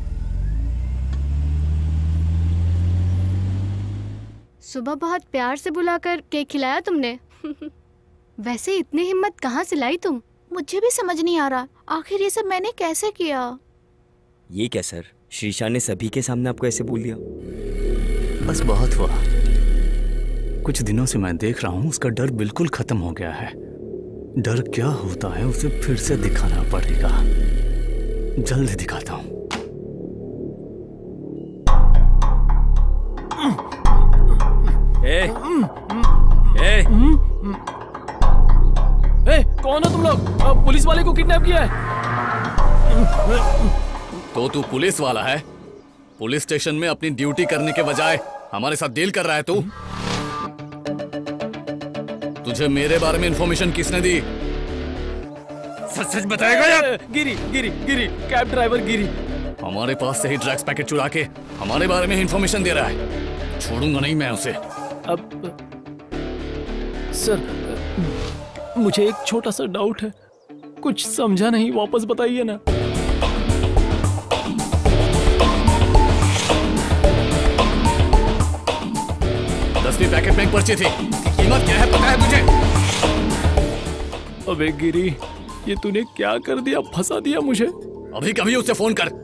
सुबह बहुत प्यार से बुलाकर केक खिलाया तुमने। वैसे इतनी हिम्मत कहाँ से लाई तुम? मुझे भी समझ नहीं आ रहा, आखिर ये सब मैंने कैसे किया? ये क्या सर, शीशा ने सभी के सामने आपको ऐसे बोल दिया? बस बहुत हुआ। कुछ दिनों से मैं देख रहा हूँ उसका डर बिल्कुल खत्म हो गया है। डर क्या होता है उसे फिर से दिखाना पड़ेगा। जल्द दिखाता हूँ। कौन हो तुम लोग? पुलिस वाले को किडनैप किया है। तो तू पुलिस वाला है? पुलिस स्टेशन में अपनी ड्यूटी करने के बजाय हमारे साथ डील कर रहा है तू? तुझे मेरे बारे में इंफॉर्मेशन किसने दी? सच सच बताएगा यार? Giri Giri Giri, cab driver Giri. हमारे पास से ही ड्रग्स पैकेट चुरा के हमारे बारे में इंफॉर्मेशन दे रहा है। छोड़ूंगा नहीं मैं उसे। अब सर, मुझे एक छोटा सा डाउट है, कुछ समझा नहीं, वापस बताइए ना। दसवीं पैकेट में एक पर्ची थी, कीमत क्या है पता है तुझे? अबे गिरी, ये तूने क्या कर दिया? फंसा दिया मुझे। अभी कभी उससे फोन कर।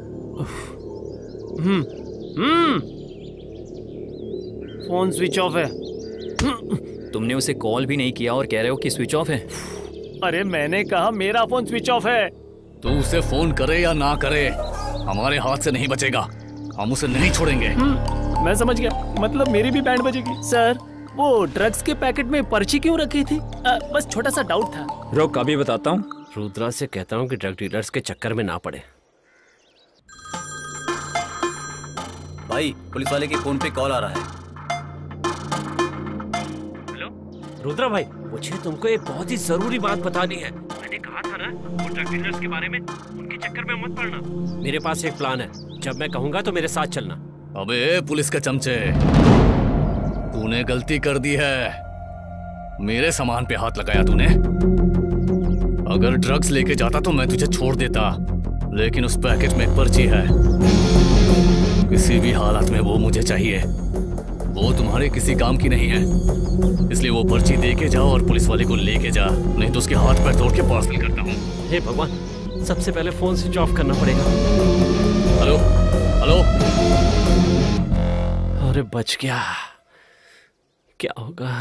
फोन स्विच ऑफ है। तुमने उसे कॉल भी नहीं किया और कह रहे हो कि स्विच ऑफ है। अरे मैंने कहा मेरा फोन स्विच ऑफ है। तू उसे फोन करे या ना करे, हमारे हाथ से नहीं बचेगा। हम उसे नहीं छोड़ेंगे। मैं समझ गया, मतलब मेरी भी बैंड बजेगी। सर, वो ड्रग्स के पैकेट में पर्ची क्यों रखी थी? बस छोटा सा डाउट था। रुक, अभी बताता हूँ। रुद्रा से कहता हूँ कि ड्रग डीलर्स के चक्कर में ना पड़े। भाई, पुलिस वाले के फोन पे कॉल आ रहा है। रुद्रा भाई, मुझे तुमको एक बहुत ही जरूरी बात बतानी है। मैंने कहा था ना वो ड्रग डीलर्स के बारे में, उनके चक्कर में मत पड़ना। मेरे पास एक प्लान है, जब मैं कहूंगा तो मेरे साथ चलना। अबे पुलिस के चमचे, तूने गलती कर दी है। मेरे सामान पे हाथ लगाया तूने। अगर ड्रग्स लेके जाता तो मैं तुझे छोड़ देता, लेकिन उस पैकेट में एक पर्ची है। किसी भी हालत में वो मुझे चाहिए। वो तुम्हारे किसी काम की नहीं है, इसलिए वो पर्ची दे के जाओ और पुलिस वाले को लेके जा, नहीं तो उसके हाथ पैर तोड़ के पार्सल करता हूँ। हे भगवान, सबसे पहले फोन स्विच ऑफ करना पड़ेगा। Hello hello. अरे बच गया। क्या होगा?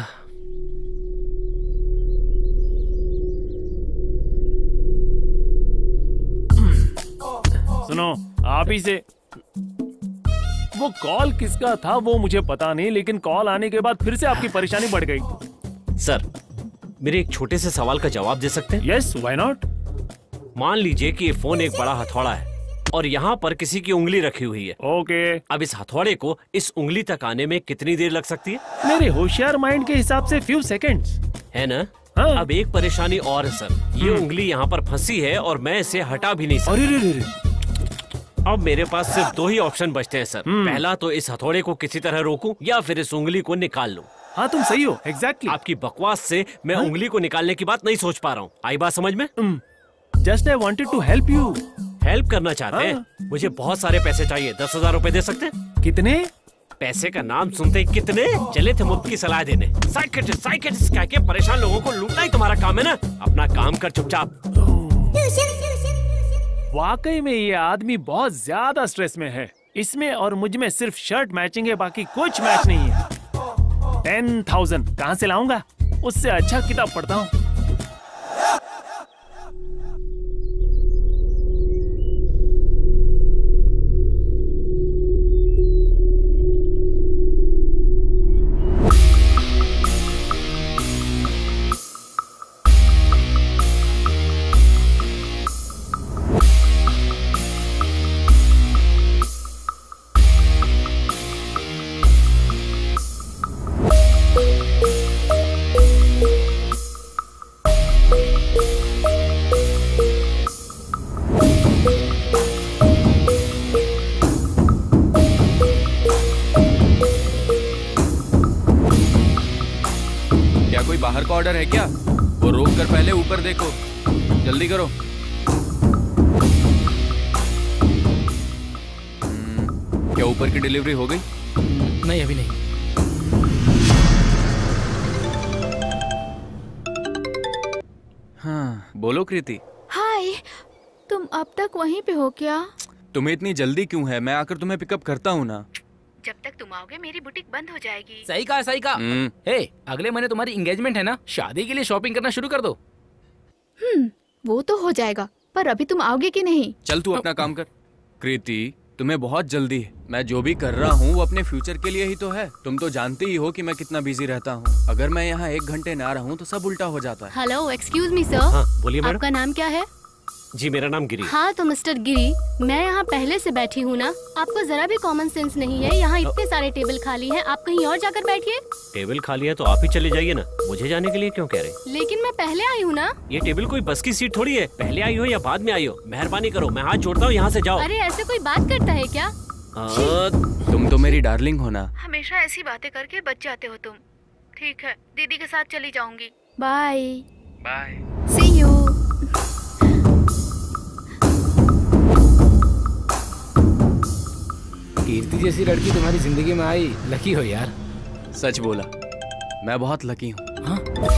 सुनो, आप ही से वो कॉल किसका था वो मुझे पता नहीं, लेकिन कॉल आने के बाद फिर से आपकी परेशानी बढ़ गई। सर, मेरे एक छोटे से सवाल का जवाब दे सकते हैं? Yes, why not. मान लीजिए कि ये फोन एक बड़ा हथौड़ा है और यहाँ पर किसी की उंगली रखी हुई है। ओके। अब इस हथौड़े को इस उंगली तक आने में कितनी देर लग सकती है? मेरे होशियार माइंड के हिसाब से फ्यू सेकंड्स है ना? हाँ। अब एक परेशानी और है सर, ये उंगली यहाँ पर फंसी है और मैं इसे हटा भी नहीं सकता। अब मेरे पास सिर्फ दो ही ऑप्शन बचते हैं सर। पहला तो इस हथौड़े को किसी तरह रोकूं या फिर इस उंगली को निकाल लूं। हाँ, तुम सही हो। एग्जैक्टली। आपकी बकवास से मैं उंगली को निकालने की बात नहीं सोच पा रहा हूँ। आई बात समझ में? Just I wanted to help you. Help करना चाहते हैं? मुझे बहुत सारे पैसे चाहिए। 10,000 रुपए दे सकते हैं? कितने? पैसे का नाम सुनते ही कितने चले थे मुफ्त की सलाह देने। साइकियाट्रिस्ट कह के परेशान लोगों को लूटना ही तुम्हारा काम है ना? अपना काम कर चुपचाप। वाकई में ये आदमी बहुत ज्यादा स्ट्रेस में है। इसमें और मुझ में सिर्फ शर्ट मैचिंग है, बाकी कुछ मैच नहीं है। 10,000 कहाँ से लाऊंगा? उससे अच्छा किताब पढ़ता हूँ। बाहर का ऑर्डर है क्या? वो रोक कर पहले ऊपर देखो, जल्दी करो। क्या ऊपर की डिलीवरी हो गई? नहीं, अभी नहीं। हाँ, बोलो कृति। हाय, तुम अब तक वहीं पे हो क्या? तुम्हें इतनी जल्दी क्यों है? मैं आकर तुम्हें पिकअप करता हूँ ना। जब तक तुम आओगे मेरी बुटीक बंद हो जाएगी। सही कहा, सही कहा। हे, अगले महीने तुम्हारी एंगेजमेंट है ना, शादी के लिए शॉपिंग करना शुरू कर दो। वो तो हो जाएगा, पर अभी तुम आओगे कि नहीं? चल तू अपना काम कर। कृति, तुम्हें बहुत जल्दी है। मैं जो भी कर रहा हूँ वो अपने फ्यूचर के लिए ही तो है। तुम तो जानते ही हो कि मैं कितना बिजी रहता हूँ। अगर मैं यहाँ 1 घंटे ना रहूँ तो सब उल्टा हो जाता है। Hello, excuse me sir. हाँ, बोलिए मैडम। आपका नाम क्या है? जी, मेरा नाम गिरी। हाँ, तो मिस्टर गिरी, मैं यहाँ पहले से बैठी हूँ ना। आपको जरा भी कॉमन सेंस नहीं है। यहाँ इतने सारे टेबल खाली हैं, आप कहीं और जाकर बैठिए। टेबल खाली है तो आप ही चले जाइए ना, मुझे जाने के लिए क्यों कह रहे? लेकिन मैं पहले आई हूँ ना। ये टेबल कोई बस की सीट थोड़ी है, पहले आई हो या बाद में आई हो। मेहरबानी करो, मैं हाथ जोड़ता हूँ, यहाँ से जाओ। अरे ऐसे कोई बात करता है क्या? तुम तो मेरी डार्लिंग हो ना। हमेशा ऐसी बातें करके बच जाते हो तुम। ठीक है, दीदी के साथ चली जाऊंगी। Bye bye, see you. Kirti जैसी लड़की तुम्हारी जिंदगी में आई, लकी हो यार। सच बोला, मैं बहुत लकी हूँ। हाँ?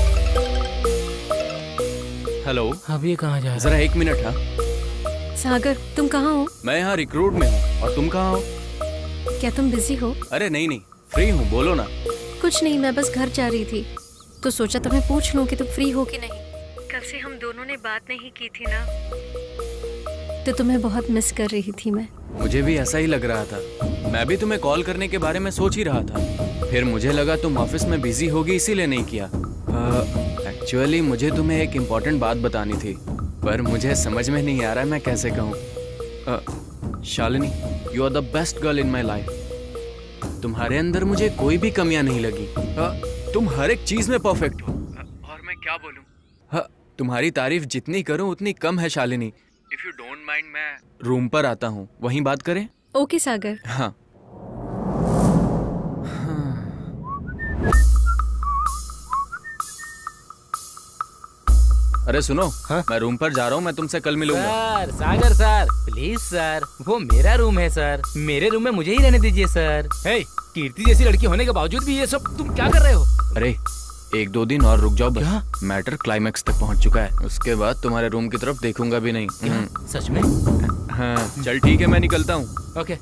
हेलो, अब ये कहाँ जा रहा है? जरा 1 मिनट। हाँ सागर, तुम कहाँ हो? मैं यहाँ रिक्रूट में हूँ। और तुम कहाँ हो? क्या तुम बिजी हो? अरे नहीं, फ्री हूँ, बोलो ना। कुछ नहीं, मैं बस घर जा रही थी तो सोचा तुम्हें पूछ लूं कि तुम फ्री हो कि नहीं। कल से हम दोनों ने बात नहीं की थी ना, तो तुम्हें बहुत मिस कर रही थी मैं। मुझे भी ऐसा ही लग रहा था। मैं भी तुम्हें कॉल करने के बारे में सोच ही रहा था। फिर मुझे लगा तुम ऑफिस में बिजी होगी, इसीलिए नहीं किया। एक्चुअली मुझे तुम्हें एक इम्पोर्टेंट बात बतानी थी, पर मुझे समझ में नहीं आ रहा मैं कैसे कहूँ। Shalini, you are the best girl in my life. तुम्हारे अंदर मुझे कोई भी कमियां नहीं लगी। तुम हर एक चीज में परफेक्ट हो और मैं क्या बोलूं? हाँ, तुम्हारी तारीफ जितनी करूं उतनी कम है Shalini. If you don't mind मैं रूम पर आता हूँ, वहीं बात करें? ओके सागर। हाँ। अरे सुनो, हाँ? मैं रूम पर जा रहा हूँ, मैं तुमसे कल मिलूंगा। Sir, Sagar sir, please sir, वो मेरा रूम है सर, मेरे रूम में मुझे ही रहने दीजिए सर। हे, कीर्ति जैसी लड़की होने के बावजूद भी ये सब तुम क्या कर रहे हो? अरे 1-2 दिन और रुक जाओ बस। मैटर क्लाइमैक्स तक पहुँच चुका है, उसके बाद तुम्हारे रूम की तरफ देखूंगा भी नहीं। सच में? हाँ, चल ठीक है, मैं निकलता हूँ। ओके।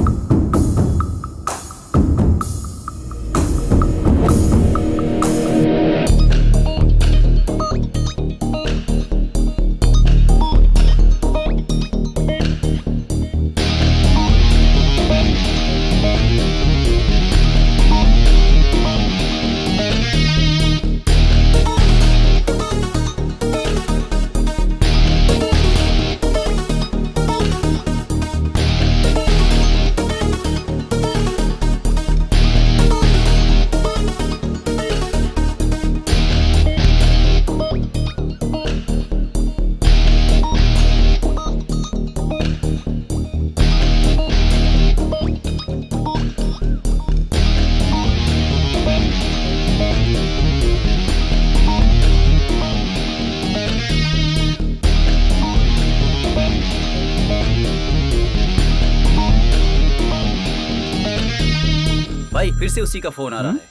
भाई फिर से उसी का फोन आ रहा है।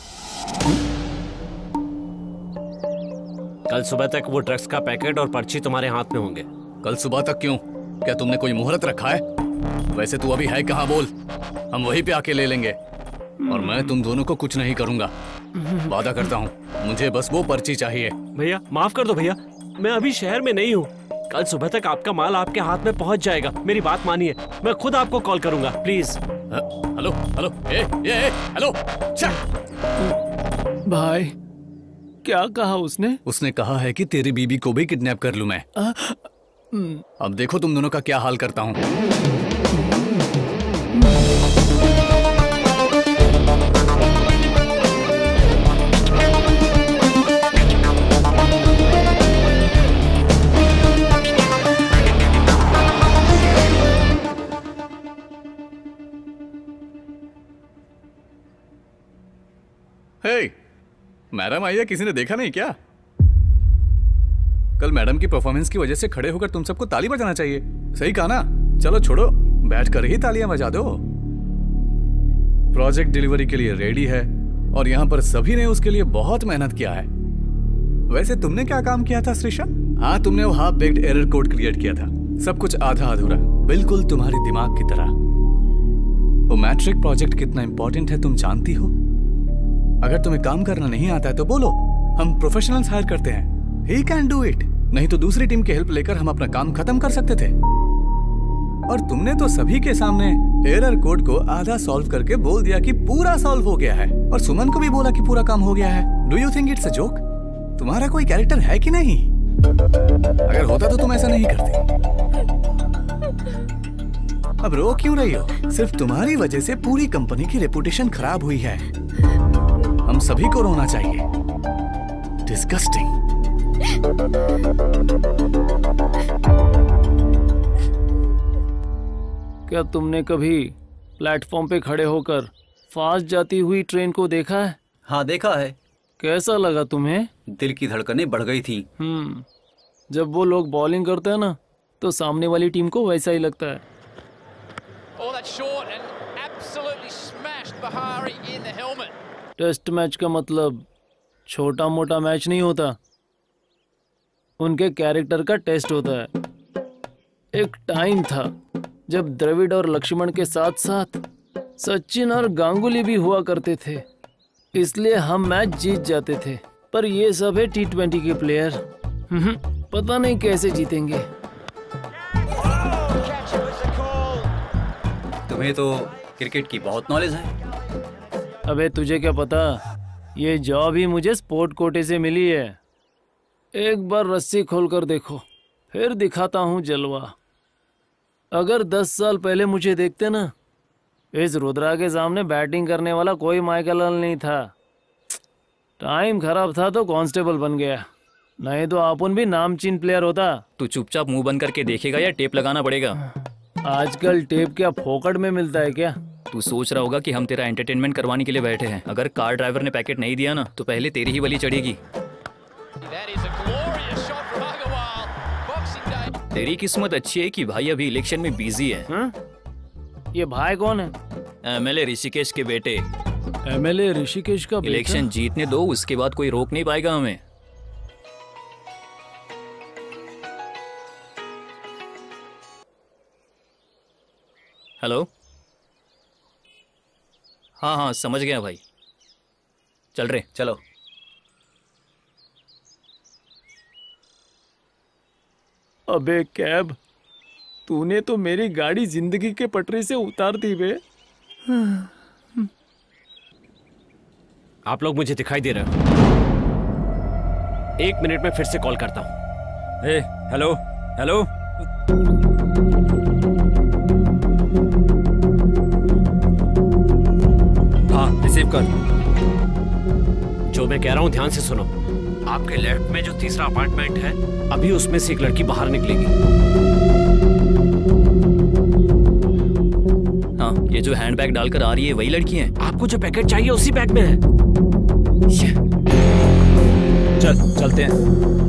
कल सुबह तक वो ड्रग्स का पैकेट और पर्ची तुम्हारे हाथ में होंगे। कल सुबह तक क्यों? क्या तुमने कोई मुहूर्त रखा है? वैसे तू अभी है कहाँ बोल, हम वहीं पे आके ले लेंगे। और मैं तुम दोनों को कुछ नहीं करूंगा, वादा करता हूँ। मुझे बस वो पर्ची चाहिए। भैया माफ कर दो भैया, मैं अभी शहर में नहीं हूँ। कल सुबह तक आपका माल आपके हाथ में पहुँच जाएगा, मेरी बात मानिए। मैं खुद आपको कॉल करूंगा, प्लीज। Hello hello, hello. भाई क्या कहा उसने? उसने कहा है कि तेरी बीबी को भी किडनैप कर लूं मैं। अब देखो तुम दोनों का क्या हाल करता हूँ। हे, मैडम आई है, किसी ने देखा नहीं क्या? कल मैडम की परफॉर्मेंस की वजह से खड़े होकर तुम सबको ताली बजाना चाहिए। सही कहा ना? चलो छोड़ो, बैठकर ही तालियां बजा दो। प्रोजेक्ट डिलीवरी के लिए रेडी है और यहाँ पर सभी ने उसके लिए बहुत मेहनत किया है। वैसे तुमने क्या काम किया था श्रीशा? हाँ, तुमने वो half baked error code create किया था, सब कुछ आधा अधूरा, बिल्कुल तुम्हारी दिमाग की तरह। वो मैट्रिक प्रोजेक्ट कितना इंपॉर्टेंट है तुम जानती हो? अगर तुम्हें काम करना नहीं आता है तो बोलो, हम प्रोफेशनल्स हायर करते हैं। He can do it. नहीं तो दूसरी टीम की हेल्प लेकर हम अपना काम खत्म कर सकते थे। और तुमने तो सभी के सामने एरर कोड को आधा सॉल्व करके बोल दिया कि पूरा सॉल्व हो गया है, और सुमन को भी बोला कि पूरा काम हो गया है। Do you think it's a joke? तुम्हारा कोई कैरेक्टर है कि नहीं? अगर होता तो तुम ऐसा नहीं करती। अब रो क्यों रही हो? सिर्फ तुम्हारी वजह से पूरी कंपनी की रेपुटेशन खराब हुई है। हम सभी को रोना चाहिए। डिस्गस्टिंग। क्या तुमने कभी प्लेटफॉर्म पे खड़े होकर फास्ट जाती हुई ट्रेन को देखा है? हाँ देखा है। कैसा लगा तुम्हें? दिल की धड़कनें बढ़ गई थी। जब वो लोग बॉलिंग करते हैं ना, तो सामने वाली टीम को वैसा ही लगता है। टेस्ट मैच का मतलब छोटा मोटा मैच नहीं होता, उनके कैरेक्टर का टेस्ट होता है। एक टाइम था जब द्रविड़ और लक्ष्मण के साथ साथ सचिन और गांगुली भी हुआ करते थे, इसलिए हम मैच जीत जाते थे। पर ये सब है T20 के प्लेयर, पता नहीं कैसे जीतेंगे। तुम्हें तो क्रिकेट की बहुत नॉलेज है। अबे तुझे क्या पता, ये जॉब ही मुझे स्पोर्ट कोटे से मिली है। एक बार रस्सी खोलकर देखो, फिर दिखाता हूँ जलवा। अगर 10 साल पहले मुझे देखते ना, इस रुद्रा के सामने बैटिंग करने वाला कोई माइकल नहीं था। टाइम खराब था तो कांस्टेबल बन गया, नहीं तो अपन भी नामचीन प्लेयर होता। तू चुपचाप मुंह बंद करके देखेगा या टेप लगाना पड़ेगा? आजकल टेप क्या फोकट में मिलता है क्या? तू सोच रहा होगा कि हम तेरा एंटरटेनमेंट करवाने के लिए बैठे हैं। अगर कार ड्राइवर ने पैकेट नहीं दिया ना तो पहले तेरी ही बलि चढ़ेगी। तेरी किस्मत अच्छी है कि भाई अभी इलेक्शन में बिजी है। ये भाई कौन है? एमएलए ऋषिकेश के बेटे। एमएलए ऋषिकेश का बेटा? इलेक्शन जीतने दो, उसके बाद कोई रोक नहीं पाएगा हमें। हेलो, हाँ हाँ समझ गया भाई, चल रहे चलो। अबे कैब, तूने तो मेरी गाड़ी जिंदगी के पटरी से उतार दी बे। आप लोग मुझे दिखाई दे रहे हो? 1 मिनट में फिर से कॉल करता हूँ। हेलो हेलो, हाँ रिसीव कर। जो मैं कह रहा हूँ ध्यान से सुनो। आपके लेफ्ट में जो तीसरा अपार्टमेंट है, अभी उसमें से एक लड़की बाहर निकलेगी। हाँ, ये जो हैंडबैग डालकर आ रही है वही लड़की है। आपको जो पैकेट चाहिए उसी बैग में है। चलते हैं।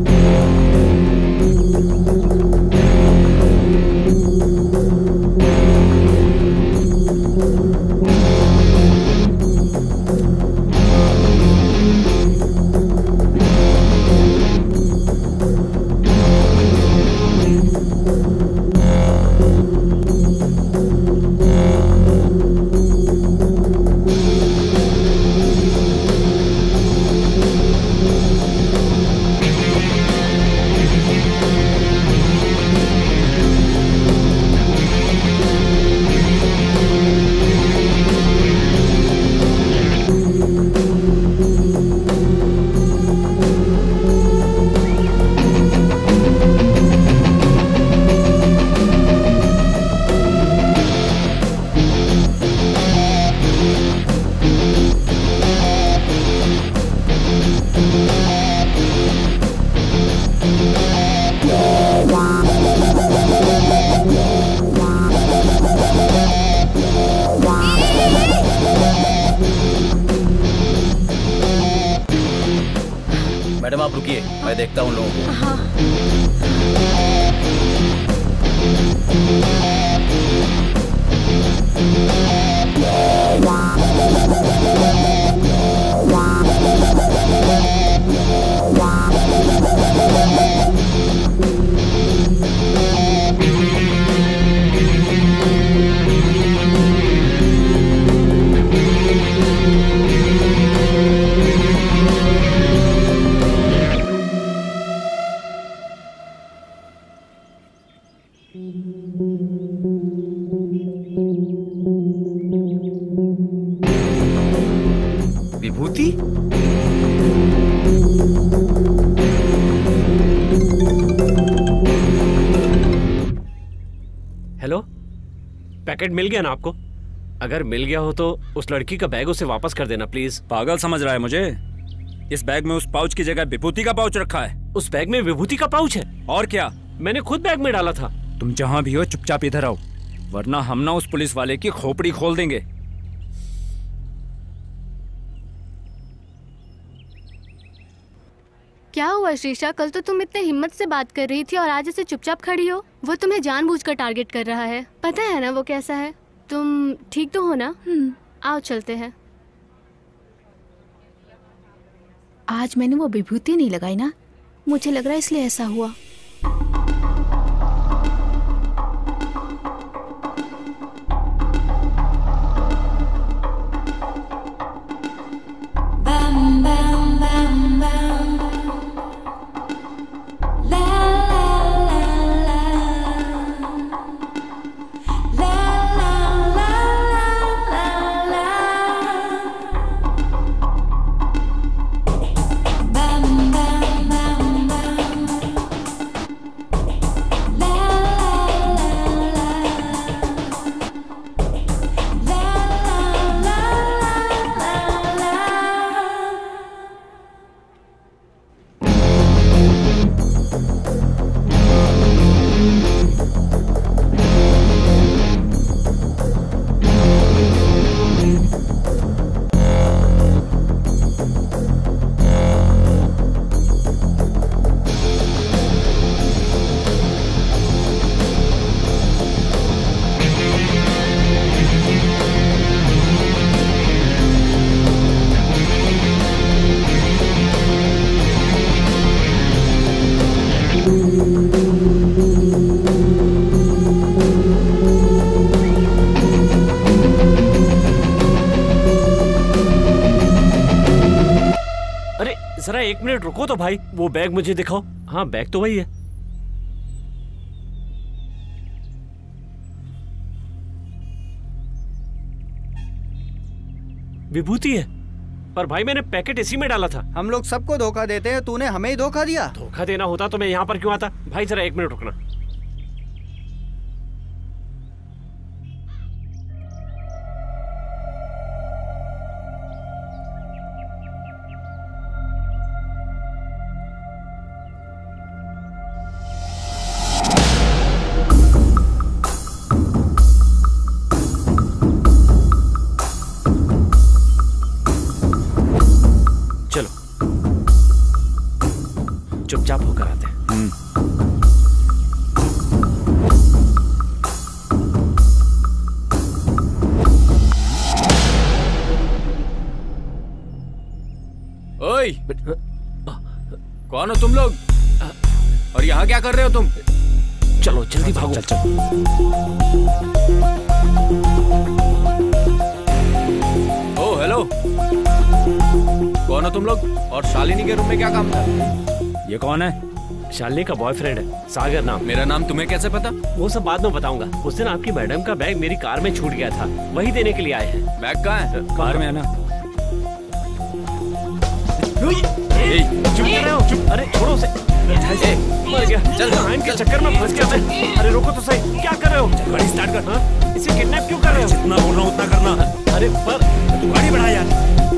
मैडम आप रुकिए, मैं देखता हूँ लोगों को। हाँ। विभूति? हेलो, पैकेट मिल गया ना आपको? अगर मिल गया हो तो उस लड़की का बैग उसे वापस कर देना प्लीज। पागल समझ रहा है मुझे? इस बैग में उस पाउच की जगह विभूति का पाउच रखा है। उस बैग में विभूति का पाउच है? और क्या, मैंने खुद बैग में डाला था। तुम जहाँ भी हो चुपचाप इधर आओ, वरना हम ना उस पुलिस वाले की खोपड़ी खोल देंगे। क्या हुआ शीशा? कल तो तुम इतने हिम्मत से बात कर रही थी और आज ऐसे चुपचाप खड़ी हो। वो तुम्हें जानबूझकर टारगेट कर रहा है, पता है ना वो कैसा है। तुम ठीक तो हो ना? आओ चलते हैं। आज मैंने वो विभूति नहीं लगाई ना, मुझे लग रहा है इसलिए ऐसा हुआ। मिनट रुको तो भाई, वो बैग मुझे दिखाओ। हाँ बैग तो वही है। विभूति है, पर भाई मैंने पैकेट इसी में डाला था। हम लोग सबको धोखा देते हैं, तूने हमें ही धोखा दिया। धोखा देना होता तो मैं यहाँ पर क्यों आता? भाई जरा 1 मिनट रुकना। चुपचाप होकर आते हैं। ओए, कौन हो तुम लोग? और यहाँ क्या कर रहे हो तुम? चलो जल्दी भागो। चल। ओ हेलो, कौन हो तुम लोग? और शालिनी के रूम में क्या काम था? ये कौन है? शालिनी का बॉयफ्रेंड है, सागर नाम। मेरा नाम तुम्हें कैसे पता? वो सब बाद में बताऊंगा। उस दिन आपकी मैडम का बैग मेरी कार में छूट गया था, वही देने के लिए आए हैं। बैग कहाँ है? कार में है ना। चुप कर रहे हो? चुप। अरे छोड़ो उसे। मर गया। चल के चक्कर में फंस गया मैं। अरे रोको तो सही, क्या कर रहे हो? गाड़ी स्टार्ट कर। हाँ? इसे किडनैप क्यों कर रहे हो? जितना बोल रहा हूँ उतना करना। अरे पर तू गाड़ी बढ़ा यार।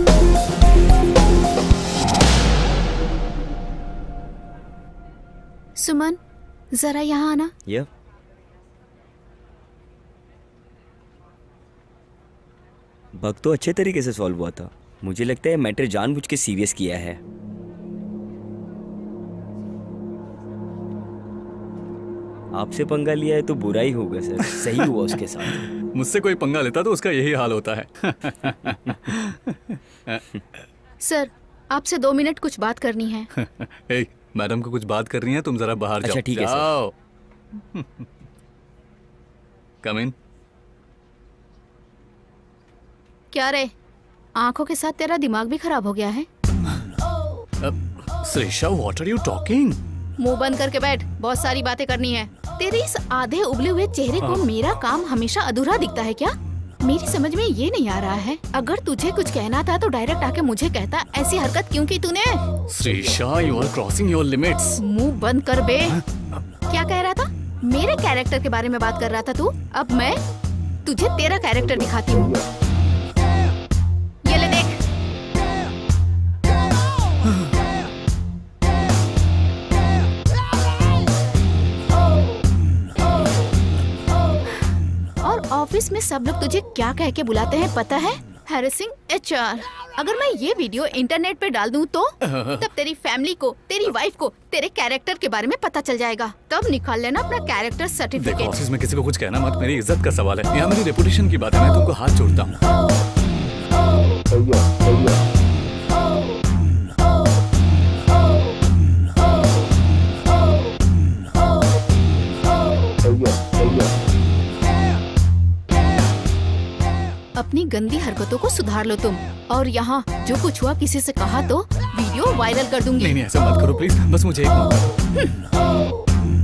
सुमन, जरा यहाँ आना। बग तो अच्छे तरीके से सॉल्व हुआ था। मुझे लगता है मैटर जानबूझ के सीरियस किया है। आपसे पंगा लिया है तो बुरा ही होगा सर। सही हुआ उसके साथ। मुझसे कोई पंगा लेता तो उसका यही हाल होता है। सर, आपसे 2 मिनट कुछ बात करनी है। ए, मैडम को कुछ बात करनी है, तुम जरा बाहर जाओ। अच्छा ठीक है सर। कम इन। क्या रे, आंखों के साथ तेरा दिमाग भी खराब हो गया है? Shresha, what are you talking? मुंह बंद करके बैठ, बहुत सारी बातें करनी है। तेरे इस आधे उबले हुए चेहरे को मेरा काम हमेशा अधूरा दिखता है क्या? मेरी समझ में ये नहीं आ रहा है। अगर तुझे कुछ कहना था तो डायरेक्ट आके मुझे कहता। ऐसी हरकत क्यों की तूने? Shresha, you are crossing your limits. मुंह बंद कर बे। क्या कह रहा था? मेरे कैरेक्टर के बारे में बात कर रहा था तू? अब मैं तुझे तेरा कैरेक्टर दिखाती हूँ। ये ले देख। और ऑफिस में सब लोग तुझे क्या कह के बुलाते हैं पता है? Harassing HR। अगर मैं ये वीडियो इंटरनेट पे डाल दूं तो तब तेरी फैमिली को, तेरी वाइफ को तेरे कैरेक्टर के बारे में पता चल जाएगा। तब निकाल लेना अपना कैरेक्टर सर्टिफिकेट। देखो, ऑफिस में किसी को कुछ कहना मत, मेरी इज्जत का सवाल है। यहाँ मेरी रेपुटेशन की बात है, मैं तुमको हाथ जोड़ता हूँ। अपनी गंदी हरकतों को सुधार लो तुम। और यहाँ जो कुछ हुआ किसी से कहा तो वीडियो वायरल कर दूंगी। नहीं ऐसा मत करो प्लीज, बस मुझे एक मौका दो।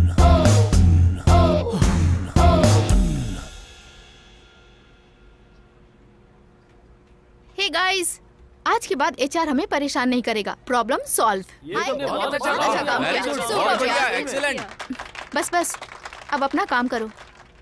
हे गाइस, आज के बाद HR हमें परेशान नहीं करेगा। Problem solve. बस अब अपना काम करो।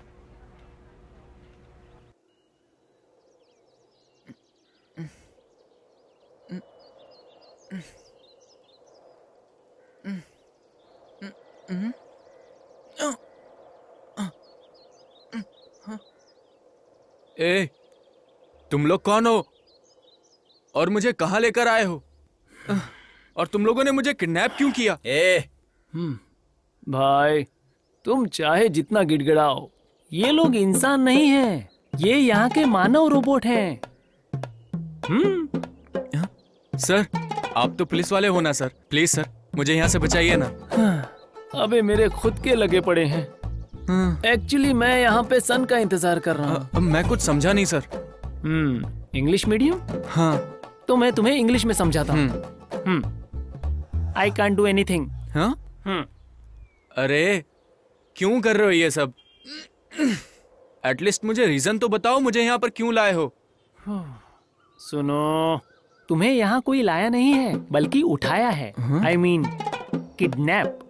ए, तुम लोग कौन हो और मुझे कहाँ लेकर आए हो? और तुम लोगों ने मुझे किडनैप क्यों किया? भाई, तुम चाहे जितना गिड़गिड़ाओ, ये लोग इंसान नहीं हैं। ये यहाँ के मानव रोबोट हैं। सर, आप तो पुलिस वाले हो ना सर? प्लीज सर, मुझे यहाँ से बचाइए ना। अबे मेरे खुद के लगे पड़े हैं। एक्चुअली मैं यहाँ पे सन का इंतजार कर रहा हूँ। मैं कुछ समझा नहीं सर। English medium? हाँ। तो मैं तुम्हें इंग्लिश में समझाता हूँ। I can't do anything. हाँ? अरे क्यों कर रहे हो ये सब? एटलीस्ट मुझे रीजन तो बताओ, मुझे यहाँ पर क्यों लाए हो? सुनो, तुम्हें यहाँ कोई लाया नहीं है बल्कि उठाया है। I mean kidnap.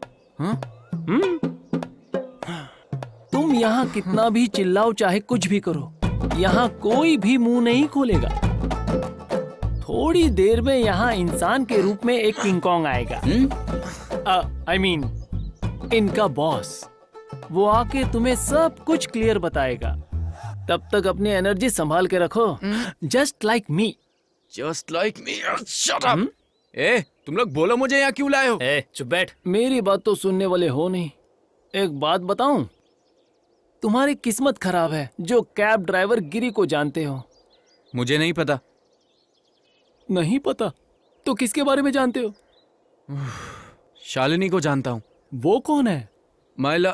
तुम यहाँ कितना भी चिल्लाओ, चाहे कुछ भी करो, यहाँ कोई भी मुंह नहीं खोलेगा। थोड़ी देर में यहाँ इंसान के रूप में एक किंग कॉन्ग आएगा। आई मीन इनका बॉस। वो आके तुम्हें सब कुछ क्लियर बताएगा। तब तक अपनी एनर्जी संभाल के रखो। Just like me. Just like me. Shut up. ए, तुम लोग बोलो मुझे यहाँ क्यों लाए हो? चुप बैठ। मेरी बात तो सुनने वाले हो नहीं। एक बात बताऊं, तुम्हारी किस्मत खराब है जो कैब ड्राइवर गिरी को जानते हो। मुझे नहीं पता। नहीं पता? तो किसके बारे में जानते हो? शालिनी को जानता हूँ। वो कौन है? माइला।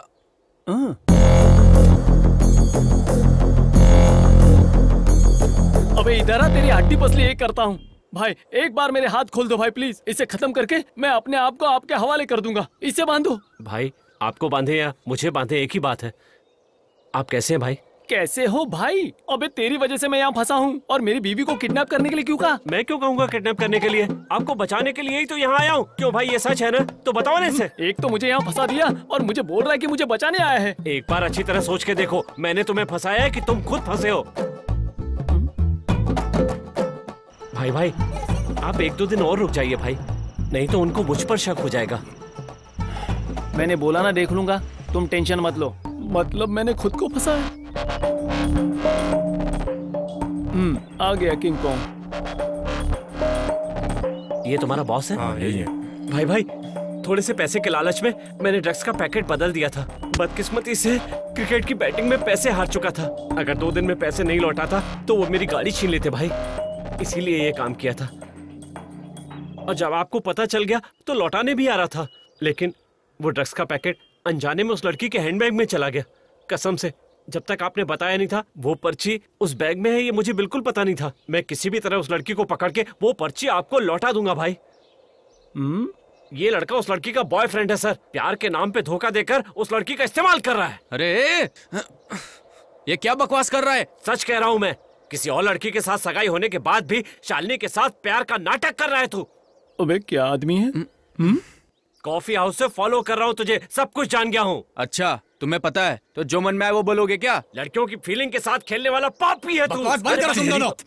अबे इधर आ, तेरी हड्डी पसली एक करता हूँ। भाई एक बार मेरे हाथ खोल दो भाई प्लीज। इसे खत्म करके मैं अपने आप को आपके हवाले कर दूंगा। इसे बांधो। भाई आपको बांधे या मुझे बांधे एक ही बात है। आप कैसे हैं भाई? कैसे हो भाई? अबे तेरी वजह से मैं यहाँ फंसा हूँ। और मेरी बीवी को किडनैप करने के लिए क्यों कहा? मैं क्यों कहूँगा किडनैप करने के लिए? आपको बचाने के लिए ही तो यहाँ आया हूँ। क्यों भाई, ये सच है ना? तो बताओ ना इसे। एक तो मुझे यहाँ फंसा दिया और मुझे बोल रहा है कि मुझे बचाने आया है। एक बार अच्छी तरह सोच के देखो, मैंने तुम्हें फंसाया है कि तुम खुद फंसे हो? भाई भाई आप 1-2 दिन और रुक जाइए भाई, नहीं तो उनको मुझ पर शक हो जाएगा। मैंने बोला ना देख लूंगा, तुम टेंशन मत लो। मतलब मैंने खुद को फंसाया। आ गया किंग कॉन्ग। ये तुम्हारा बॉस है? हाँ यही है। भाई भाई थोड़े से पैसे के लालच में मैंने ड्रग्स का पैकेट बदल दिया था। बदकिस्मती से क्रिकेट की बैटिंग में पैसे हार चुका था। अगर 2 दिन में पैसे नहीं लौटाता तो वो मेरी गाड़ी छीन लेते भाई, इसीलिए ये काम किया था। और जब आपको पता चल गया तो लौटाने भी आ रहा था, लेकिन वो ड्रग्स का पैकेट अनजाने में उस लड़की के हैंडबैग में चला गया। कसम से जब तक आपने बताया नहीं था वो पर्ची उस बैग में है, ये मुझे बिल्कुल पता नहीं था। मैं किसी भी तरह उस लड़की को पकड़ के वो पर्ची आपको लौटा दूंगा भाई। ये लड़का उस लड़की का बॉयफ्रेंड है सर। प्यार के नाम पे धोखा देकर उस लड़की का इस्तेमाल कर रहा है। अरे ये क्या बकवास कर रहा है? सच कह रहा हूँ मैं। किसी और लड़की के साथ सगाई होने के बाद भी शालिनी के साथ प्यार का नाटक कर रहा है तू। अबे क्या आदमी है? कॉफी हाउस से फॉलो कर रहा हूँ तुझे, सब कुछ जान गया हूँ। अच्छा तुम्हें पता है तो जो मन में आए वो बोलोगे क्या? लड़कियों की फीलिंग के साथ खेलने वाला पापी है तू। बकवास बंद करो तुम दोनों।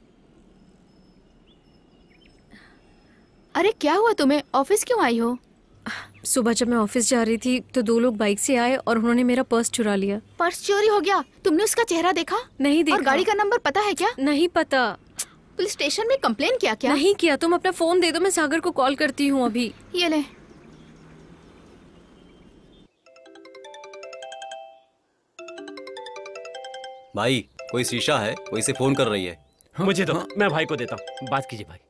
अरे क्या हुआ तुम्हें? ऑफिस क्यों आई हो? सुबह जब मैं ऑफिस जा रही थी तो 2 लोग बाइक से आए और उन्होंने मेरा पर्स चुरा लिया। पर्स चोरी हो गया? तुमने उसका चेहरा देखा? नहीं देखा। और गाड़ी का नंबर पता है क्या? नहीं पता। पुलिस स्टेशन में कंप्लेन किया क्या? नहीं किया। तुम अपना फोन दे दो, मैं सागर को कॉल करती हूँ अभी। ये ले। भाई कोई शीशा है, कोई से फोन कर रही है। मुझे दो, मैं भाई को देता हूँ। बात कीजिए भाई।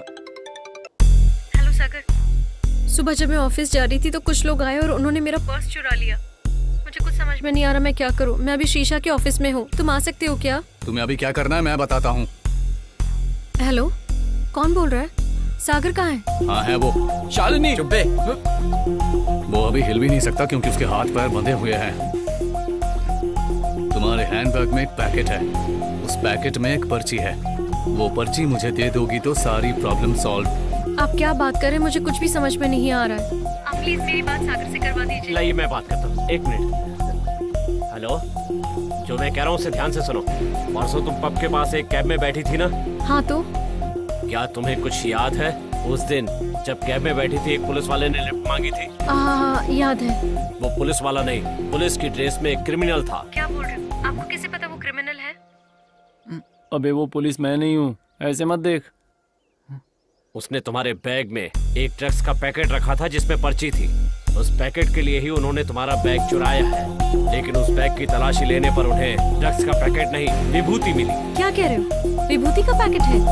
हेलो सागर। सुबह जब मैं ऑफिस जा रही थी तो कुछ लोग आए और उन्होंने मेरा पर्स चुरा लिया। मुझे कुछ समझ में नहीं आ रहा मैं क्या करूँ। मैं अभी शीशा के ऑफिस में हूँ, तुम आ सकते हो क्या? तुम्हें अभी क्या करना है मैं बताता हूँ। हेलो, कौन बोल रहा है? सागर कहाँ है? हाँ है वो। शालिनी। चुप बे। वो अभी हिल भी नहीं सकता क्योंकि उसके हाथ पैर बंधे हुए हैं। तुम्हारे हैंडबैग में एक पैकेट है, उस पैकेट में एक पर्ची है। वो पर्ची मुझे दे दोगी तो सारी प्रॉब्लम सॉल्व। आप क्या बात कर रहे हैं? मुझे कुछ भी समझ में नहीं आ रहा है। आप प्लीज मेरी बात सागर से करवा दीजिए। लाइए मैं बात करता हूँ, 1 मिनट। हेलो, जो मैं कह रहा हूँ उसे ध्यान से सुनो। परसों तुम पब के पास एक कैब में बैठी थी ना? हाँ तो क्या तुम्हें कुछ याद है उस दिन जब कैब में बैठी थी एक पुलिस वाले ने लिफ्ट मांगी थी? याद है। वो पुलिस वाला नहीं, पुलिस की ड्रेस में एक क्रिमिनल था। क्या बोल रहे हो? आपको कैसे पता वो क्रिमिनल है? अबे वो पुलिस मैं नहीं हूँ, ऐसे मत देख। उसने तुम्हारे बैग में एक ड्रग्स का पैकेट रखा था जिसमें पर्ची थी। उस पैकेट के लिए ही उन्होंने तुम्हारा बैग चुराया है। लेकिन उस बैग की तलाशी लेने पर उन्हें ड्रग्स का पैकेट नहीं, विभूति मिली। क्या कह रहे हो? विभूति का पैकेट है?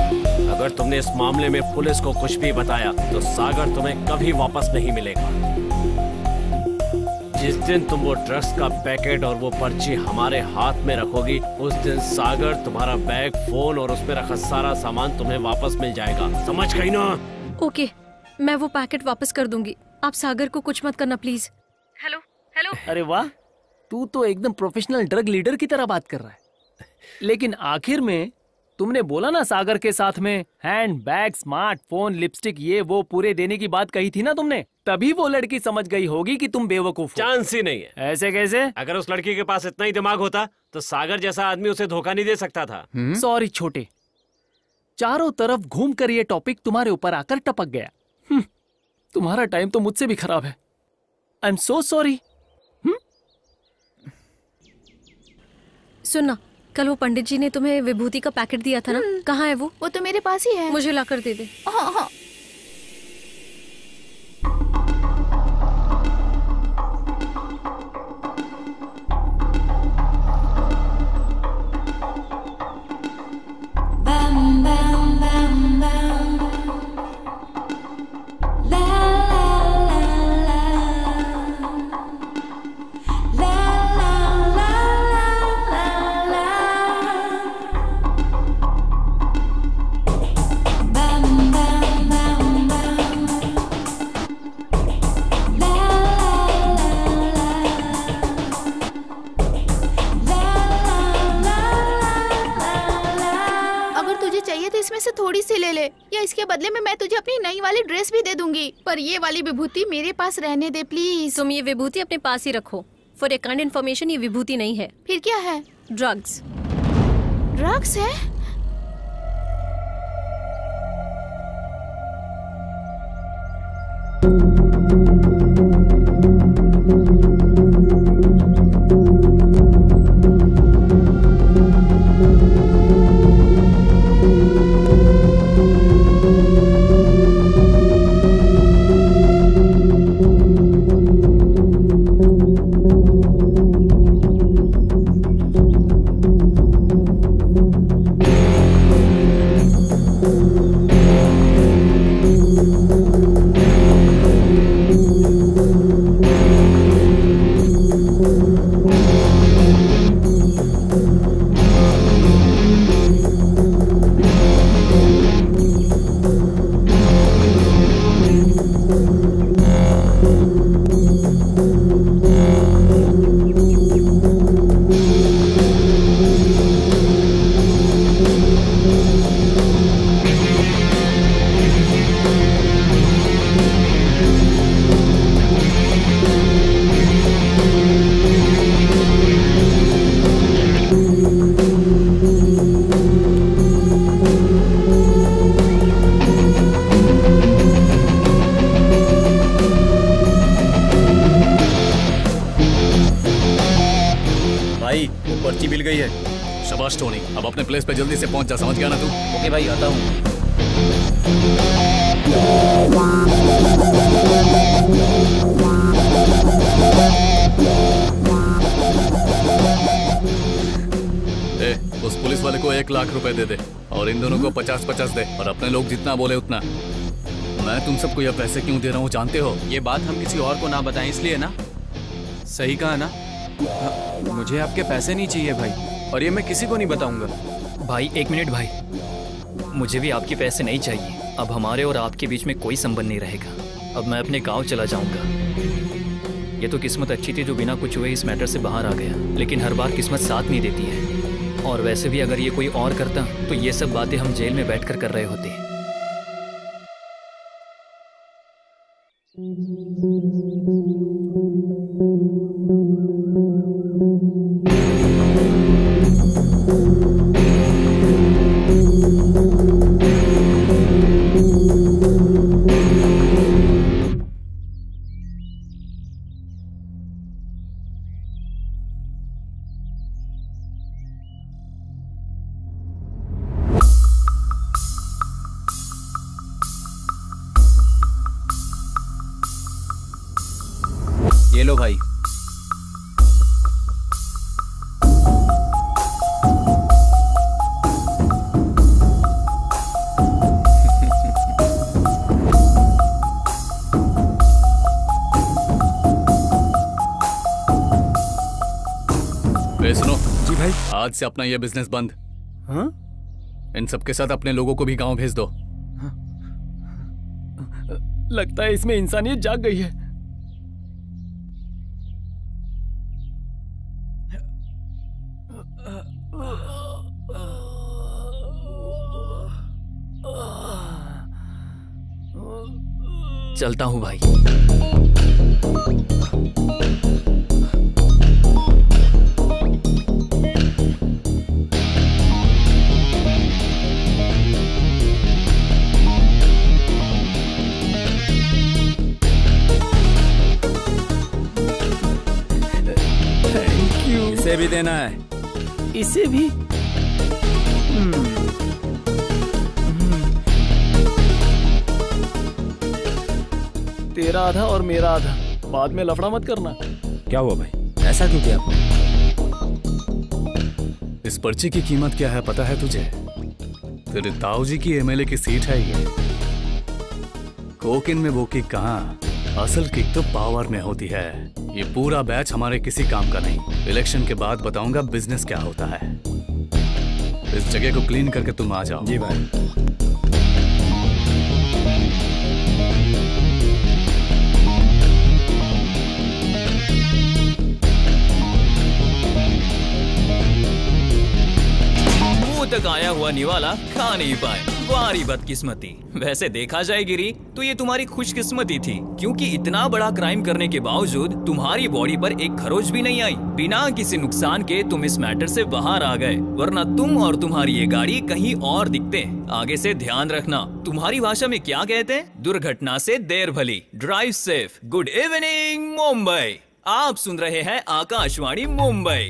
अगर तुमने इस मामले में पुलिस को कुछ भी बताया तो सागर तुम्हें कभी वापस नहीं मिलेगा। जिस दिन तुम वो ड्रग्स का पैकेट और वो पर्ची हमारे हाथ में रखोगी, उस दिन सागर तुम्हारा बैग, फोन और उसमें रखा सारा सामान तुम्हें वापस मिल जाएगा। समझ गई ना? ओके, मैं वो पैकेट वापस कर दूंगी। आप सागर को कुछ मत करना प्लीज। Hello hello. अरे वाह, तू तो एकदम प्रोफेशनल ड्रग लीडर की तरह बात कर रहा है। लेकिन आखिर में तुमने बोला ना सागर के साथ में हैंड बैग, स्मार्टफोन, लिपस्टिक, ये वो पूरे देने की बात कही थी ना तुमने, तभी वो लड़की समझ गई होगी कि तुम बेवकूफ हो। चांस ही नहीं है। ऐसे कैसे? अगर उस लड़की के पास इतना ही दिमाग होता तो सागर जैसा आदमी उसे धोखा नहीं दे सकता था। सॉरी छोटे, चारों तरफ घूम कर ये टॉपिक तुम्हारे ऊपर आकर टपक गया। तुम्हारा टाइम तो मुझसे भी खराब है। I am so sorry. सुनना, कल वो पंडित जी ने तुम्हें विभूति का पैकेट दिया था ना, कहाँ है वो? वो तो मेरे पास ही है। मुझे लाकर दे दे। हाँ हाँ। इसमें से थोड़ी सी ले ले, या इसके बदले में मैं तुझे अपनी नई वाली ड्रेस भी दे दूंगी, पर ये वाली विभूति मेरे पास रहने दे प्लीज। तुम ये विभूति अपने पास ही रखो। फॉर ए काइंड इन्फॉर्मेशन, ये विभूति नहीं है। फिर क्या है? ड्रग्स। ड्रग्स है? पर्ची मिल गई है। शाबाश टोनी, अब अपने प्लेस पे जल्दी से पहुंच जा, समझ गया ना तू? ओके भाई, आता हूँ। उस पुलिस वाले को 1 लाख रुपए दे दे और इन दोनों को 50-50 दे, और अपने लोग जितना बोले उतना। मैं तुम सबको यह पैसे क्यों दे रहा हूँ जानते हो? ये बात हम किसी और को ना बताएं इसलिए ना। सही कहा ना? मुझे आपके पैसे नहीं चाहिए भाई, और ये मैं किसी को नहीं बताऊंगा। भाई 1 मिनट भाई, मुझे भी आपके पैसे नहीं चाहिए। अब हमारे और आपके बीच में कोई संबंध नहीं रहेगा। अब मैं अपने गांव चला जाऊंगा। ये तो किस्मत अच्छी थी जो बिना कुछ हुए इस मैटर से बाहर आ गया, लेकिन हर बार किस्मत साथ नहीं देती है। और वैसे भी अगर ये कोई और करता तो ये सब बातें हम जेल में बैठकर कर रहे होते। सुनो जी भाई, आज से अपना ये बिजनेस बंद। हाँ? इन सबके साथ अपने लोगों को भी गांव भेज दो। लगता है इसमें इंसानियत जाग गई है। चलता हूं भाई। इसे भी देना है। इसे भी? तेरा आधा और मेरा आधा, बाद में लफड़ा मत करना। क्या हुआ भाई, ऐसा क्यों किया? इस पर्ची की कीमत क्या है पता है तुझे? तेरे ताऊजी की एमएलए की सीट है ये। कोकिन में वो किक कहाँ, असल किक तो पावर में होती है। ये पूरा बैच हमारे किसी काम का नहीं। इलेक्शन के बाद बताऊंगा बिजनेस क्या होता है। इस जगह को क्लीन करके तुम आ जाओ। जी भाई। तक आया हुआ निवाला खा नहीं पाए, वारी बदकिस्मती। वैसे देखा जाए गिरी तो ये तुम्हारी खुशकिस्मती थी, क्योंकि इतना बड़ा क्राइम करने के बावजूद तुम्हारी बॉडी पर एक खरोच भी नहीं आई। बिना किसी नुकसान के तुम इस मैटर से बाहर आ गए, वरना तुम और तुम्हारी ये गाड़ी कहीं और दिखते। आगे से ध्यान रखना। तुम्हारी भाषा में क्या कहते हैं? दुर्घटना से देर भली, drive safe. Good evening Mumbai. आप सुन रहे हैं आकाशवाणी मुंबई।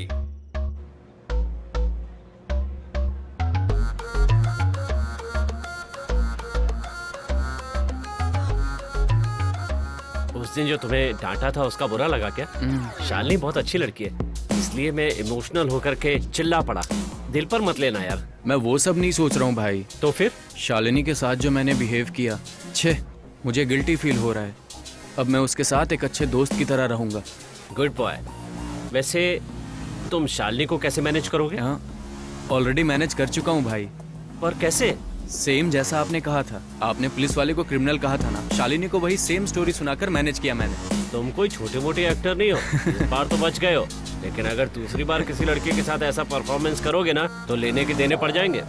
उस दिन जो तुम्हें डांटा था उसका बुरा लगा क्या? शालिनी बहुत अच्छी लड़की है, इसलिए मैं इमोशनल होकर के चिल्ला पड़ा। दिल पर मत लेना यार। मैं वो सब नहीं सोच रहा हूँ भाई। तो फिर? शालिनी के साथ जो मैंने बिहेव किया, मुझे गिल्टी फील हो रहा है। अब मैं उसके साथ एक अच्छे दोस्त की तरह रहूंगा। Good boy. वैसे तुम शालिनी को कैसे मैनेज करोगे? हाँ, ऑलरेडी मैनेज कर चुका हूँ भाई। पर कैसे? सेम जैसा आपने कहा था। आपने पुलिस वाले को क्रिमिनल कहा था ना, शालिनी को वही सेम स्टोरी सुनाकर मैनेज किया मैंने। तुम कोई छोटे मोटे एक्टर नहीं हो, इस बार तो बच गए हो। लेकिन अगर दूसरी बार किसी लड़के के साथ ऐसा परफॉर्मेंस करोगे ना तो लेने के देने पड़ जाएंगे।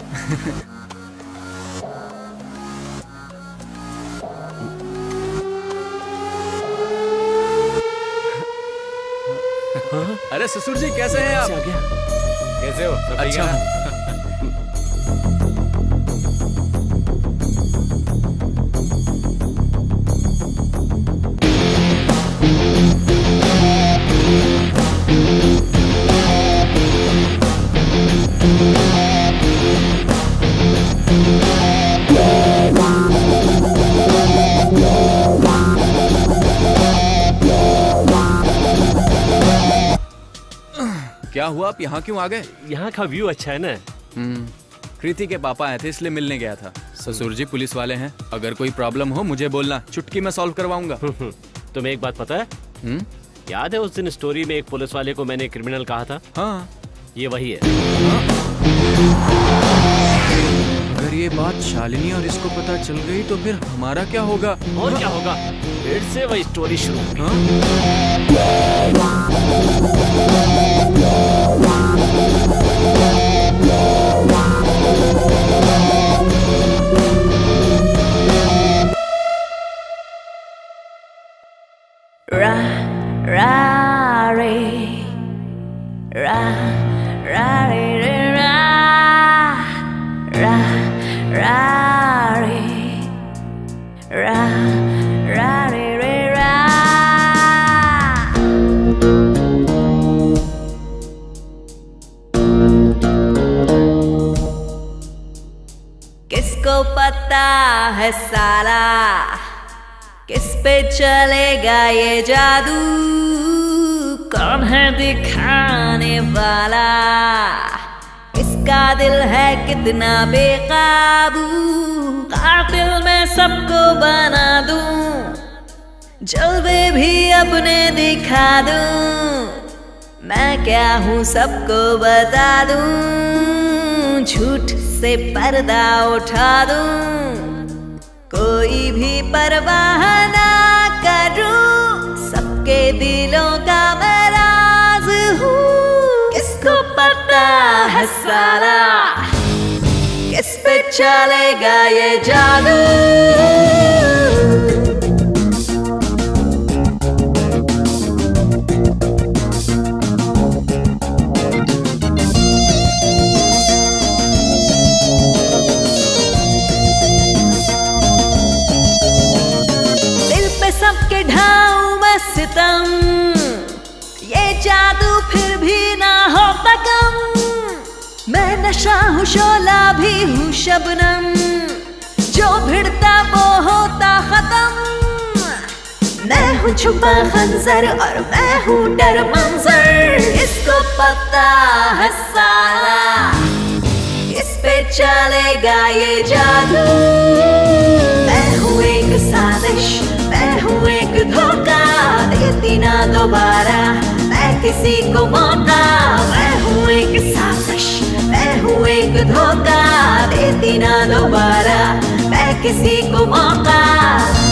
अरे ससुर जी कैसे हैं आप? कैसे हो? सब ठीक है ना? क्या हुआ, आप यहाँ क्यों आ गए? यहाँ का व्यू अच्छा है ना। कृति के पापा आए थे इसलिए मिलने गया था। ससुर जी पुलिस वाले हैं, अगर कोई प्रॉब्लम हो मुझे बोलना, चुटकी में सॉल्व करवाऊंगा। तुम्हें एक बात पता है? याद है उस दिन स्टोरी में एक पुलिस वाले को मैंने क्रिमिनल कहा था? हाँ, ये वही है। अगर ये बात शालिनी और इसको पता चल गई तो फिर हमारा क्या होगा? और क्या होगा? फिर से वही स्टोरी शुरू। Ra ra re ra ra re re ra ra ra re ra ra re re ra। किसको पता है साला किस पे चलेगा ये जादू, कौन है दिखाने वाला, किसका दिल है कितना बेकाबू। कातिल मैं सबको बना दूं, जलवे भी अपने दिखा दूं, मैं क्या हूँ सबको बता दूं, झूठ से पर्दा उठा दूं, कोई भी परवाह ना करूं, सबके दिलों का मैं राज हूँ। किसको पता है सारा, किस पे चलेगा ये जादू। सबके ढाऊं मैं सितम, ये जादू फिर भी ना होता कम। मैं नशा हूँ शोला भी हूँ शबनम, जो भिड़ता वो होता खत्म। मैं हूँ छुपा खंजर और मैं हूँ डर मंजर, इसको पता है सारा, इस पे चलेगा ये जादू। मैं हूँ एक साजिश, मैं हूँ एक धोखा, देती ना दोबारा मैं किसी को मौका। मैं हूँ एक साजिश, मैं हूँ एक धोखा, देती ना दोबारा मैं किसी को मौका।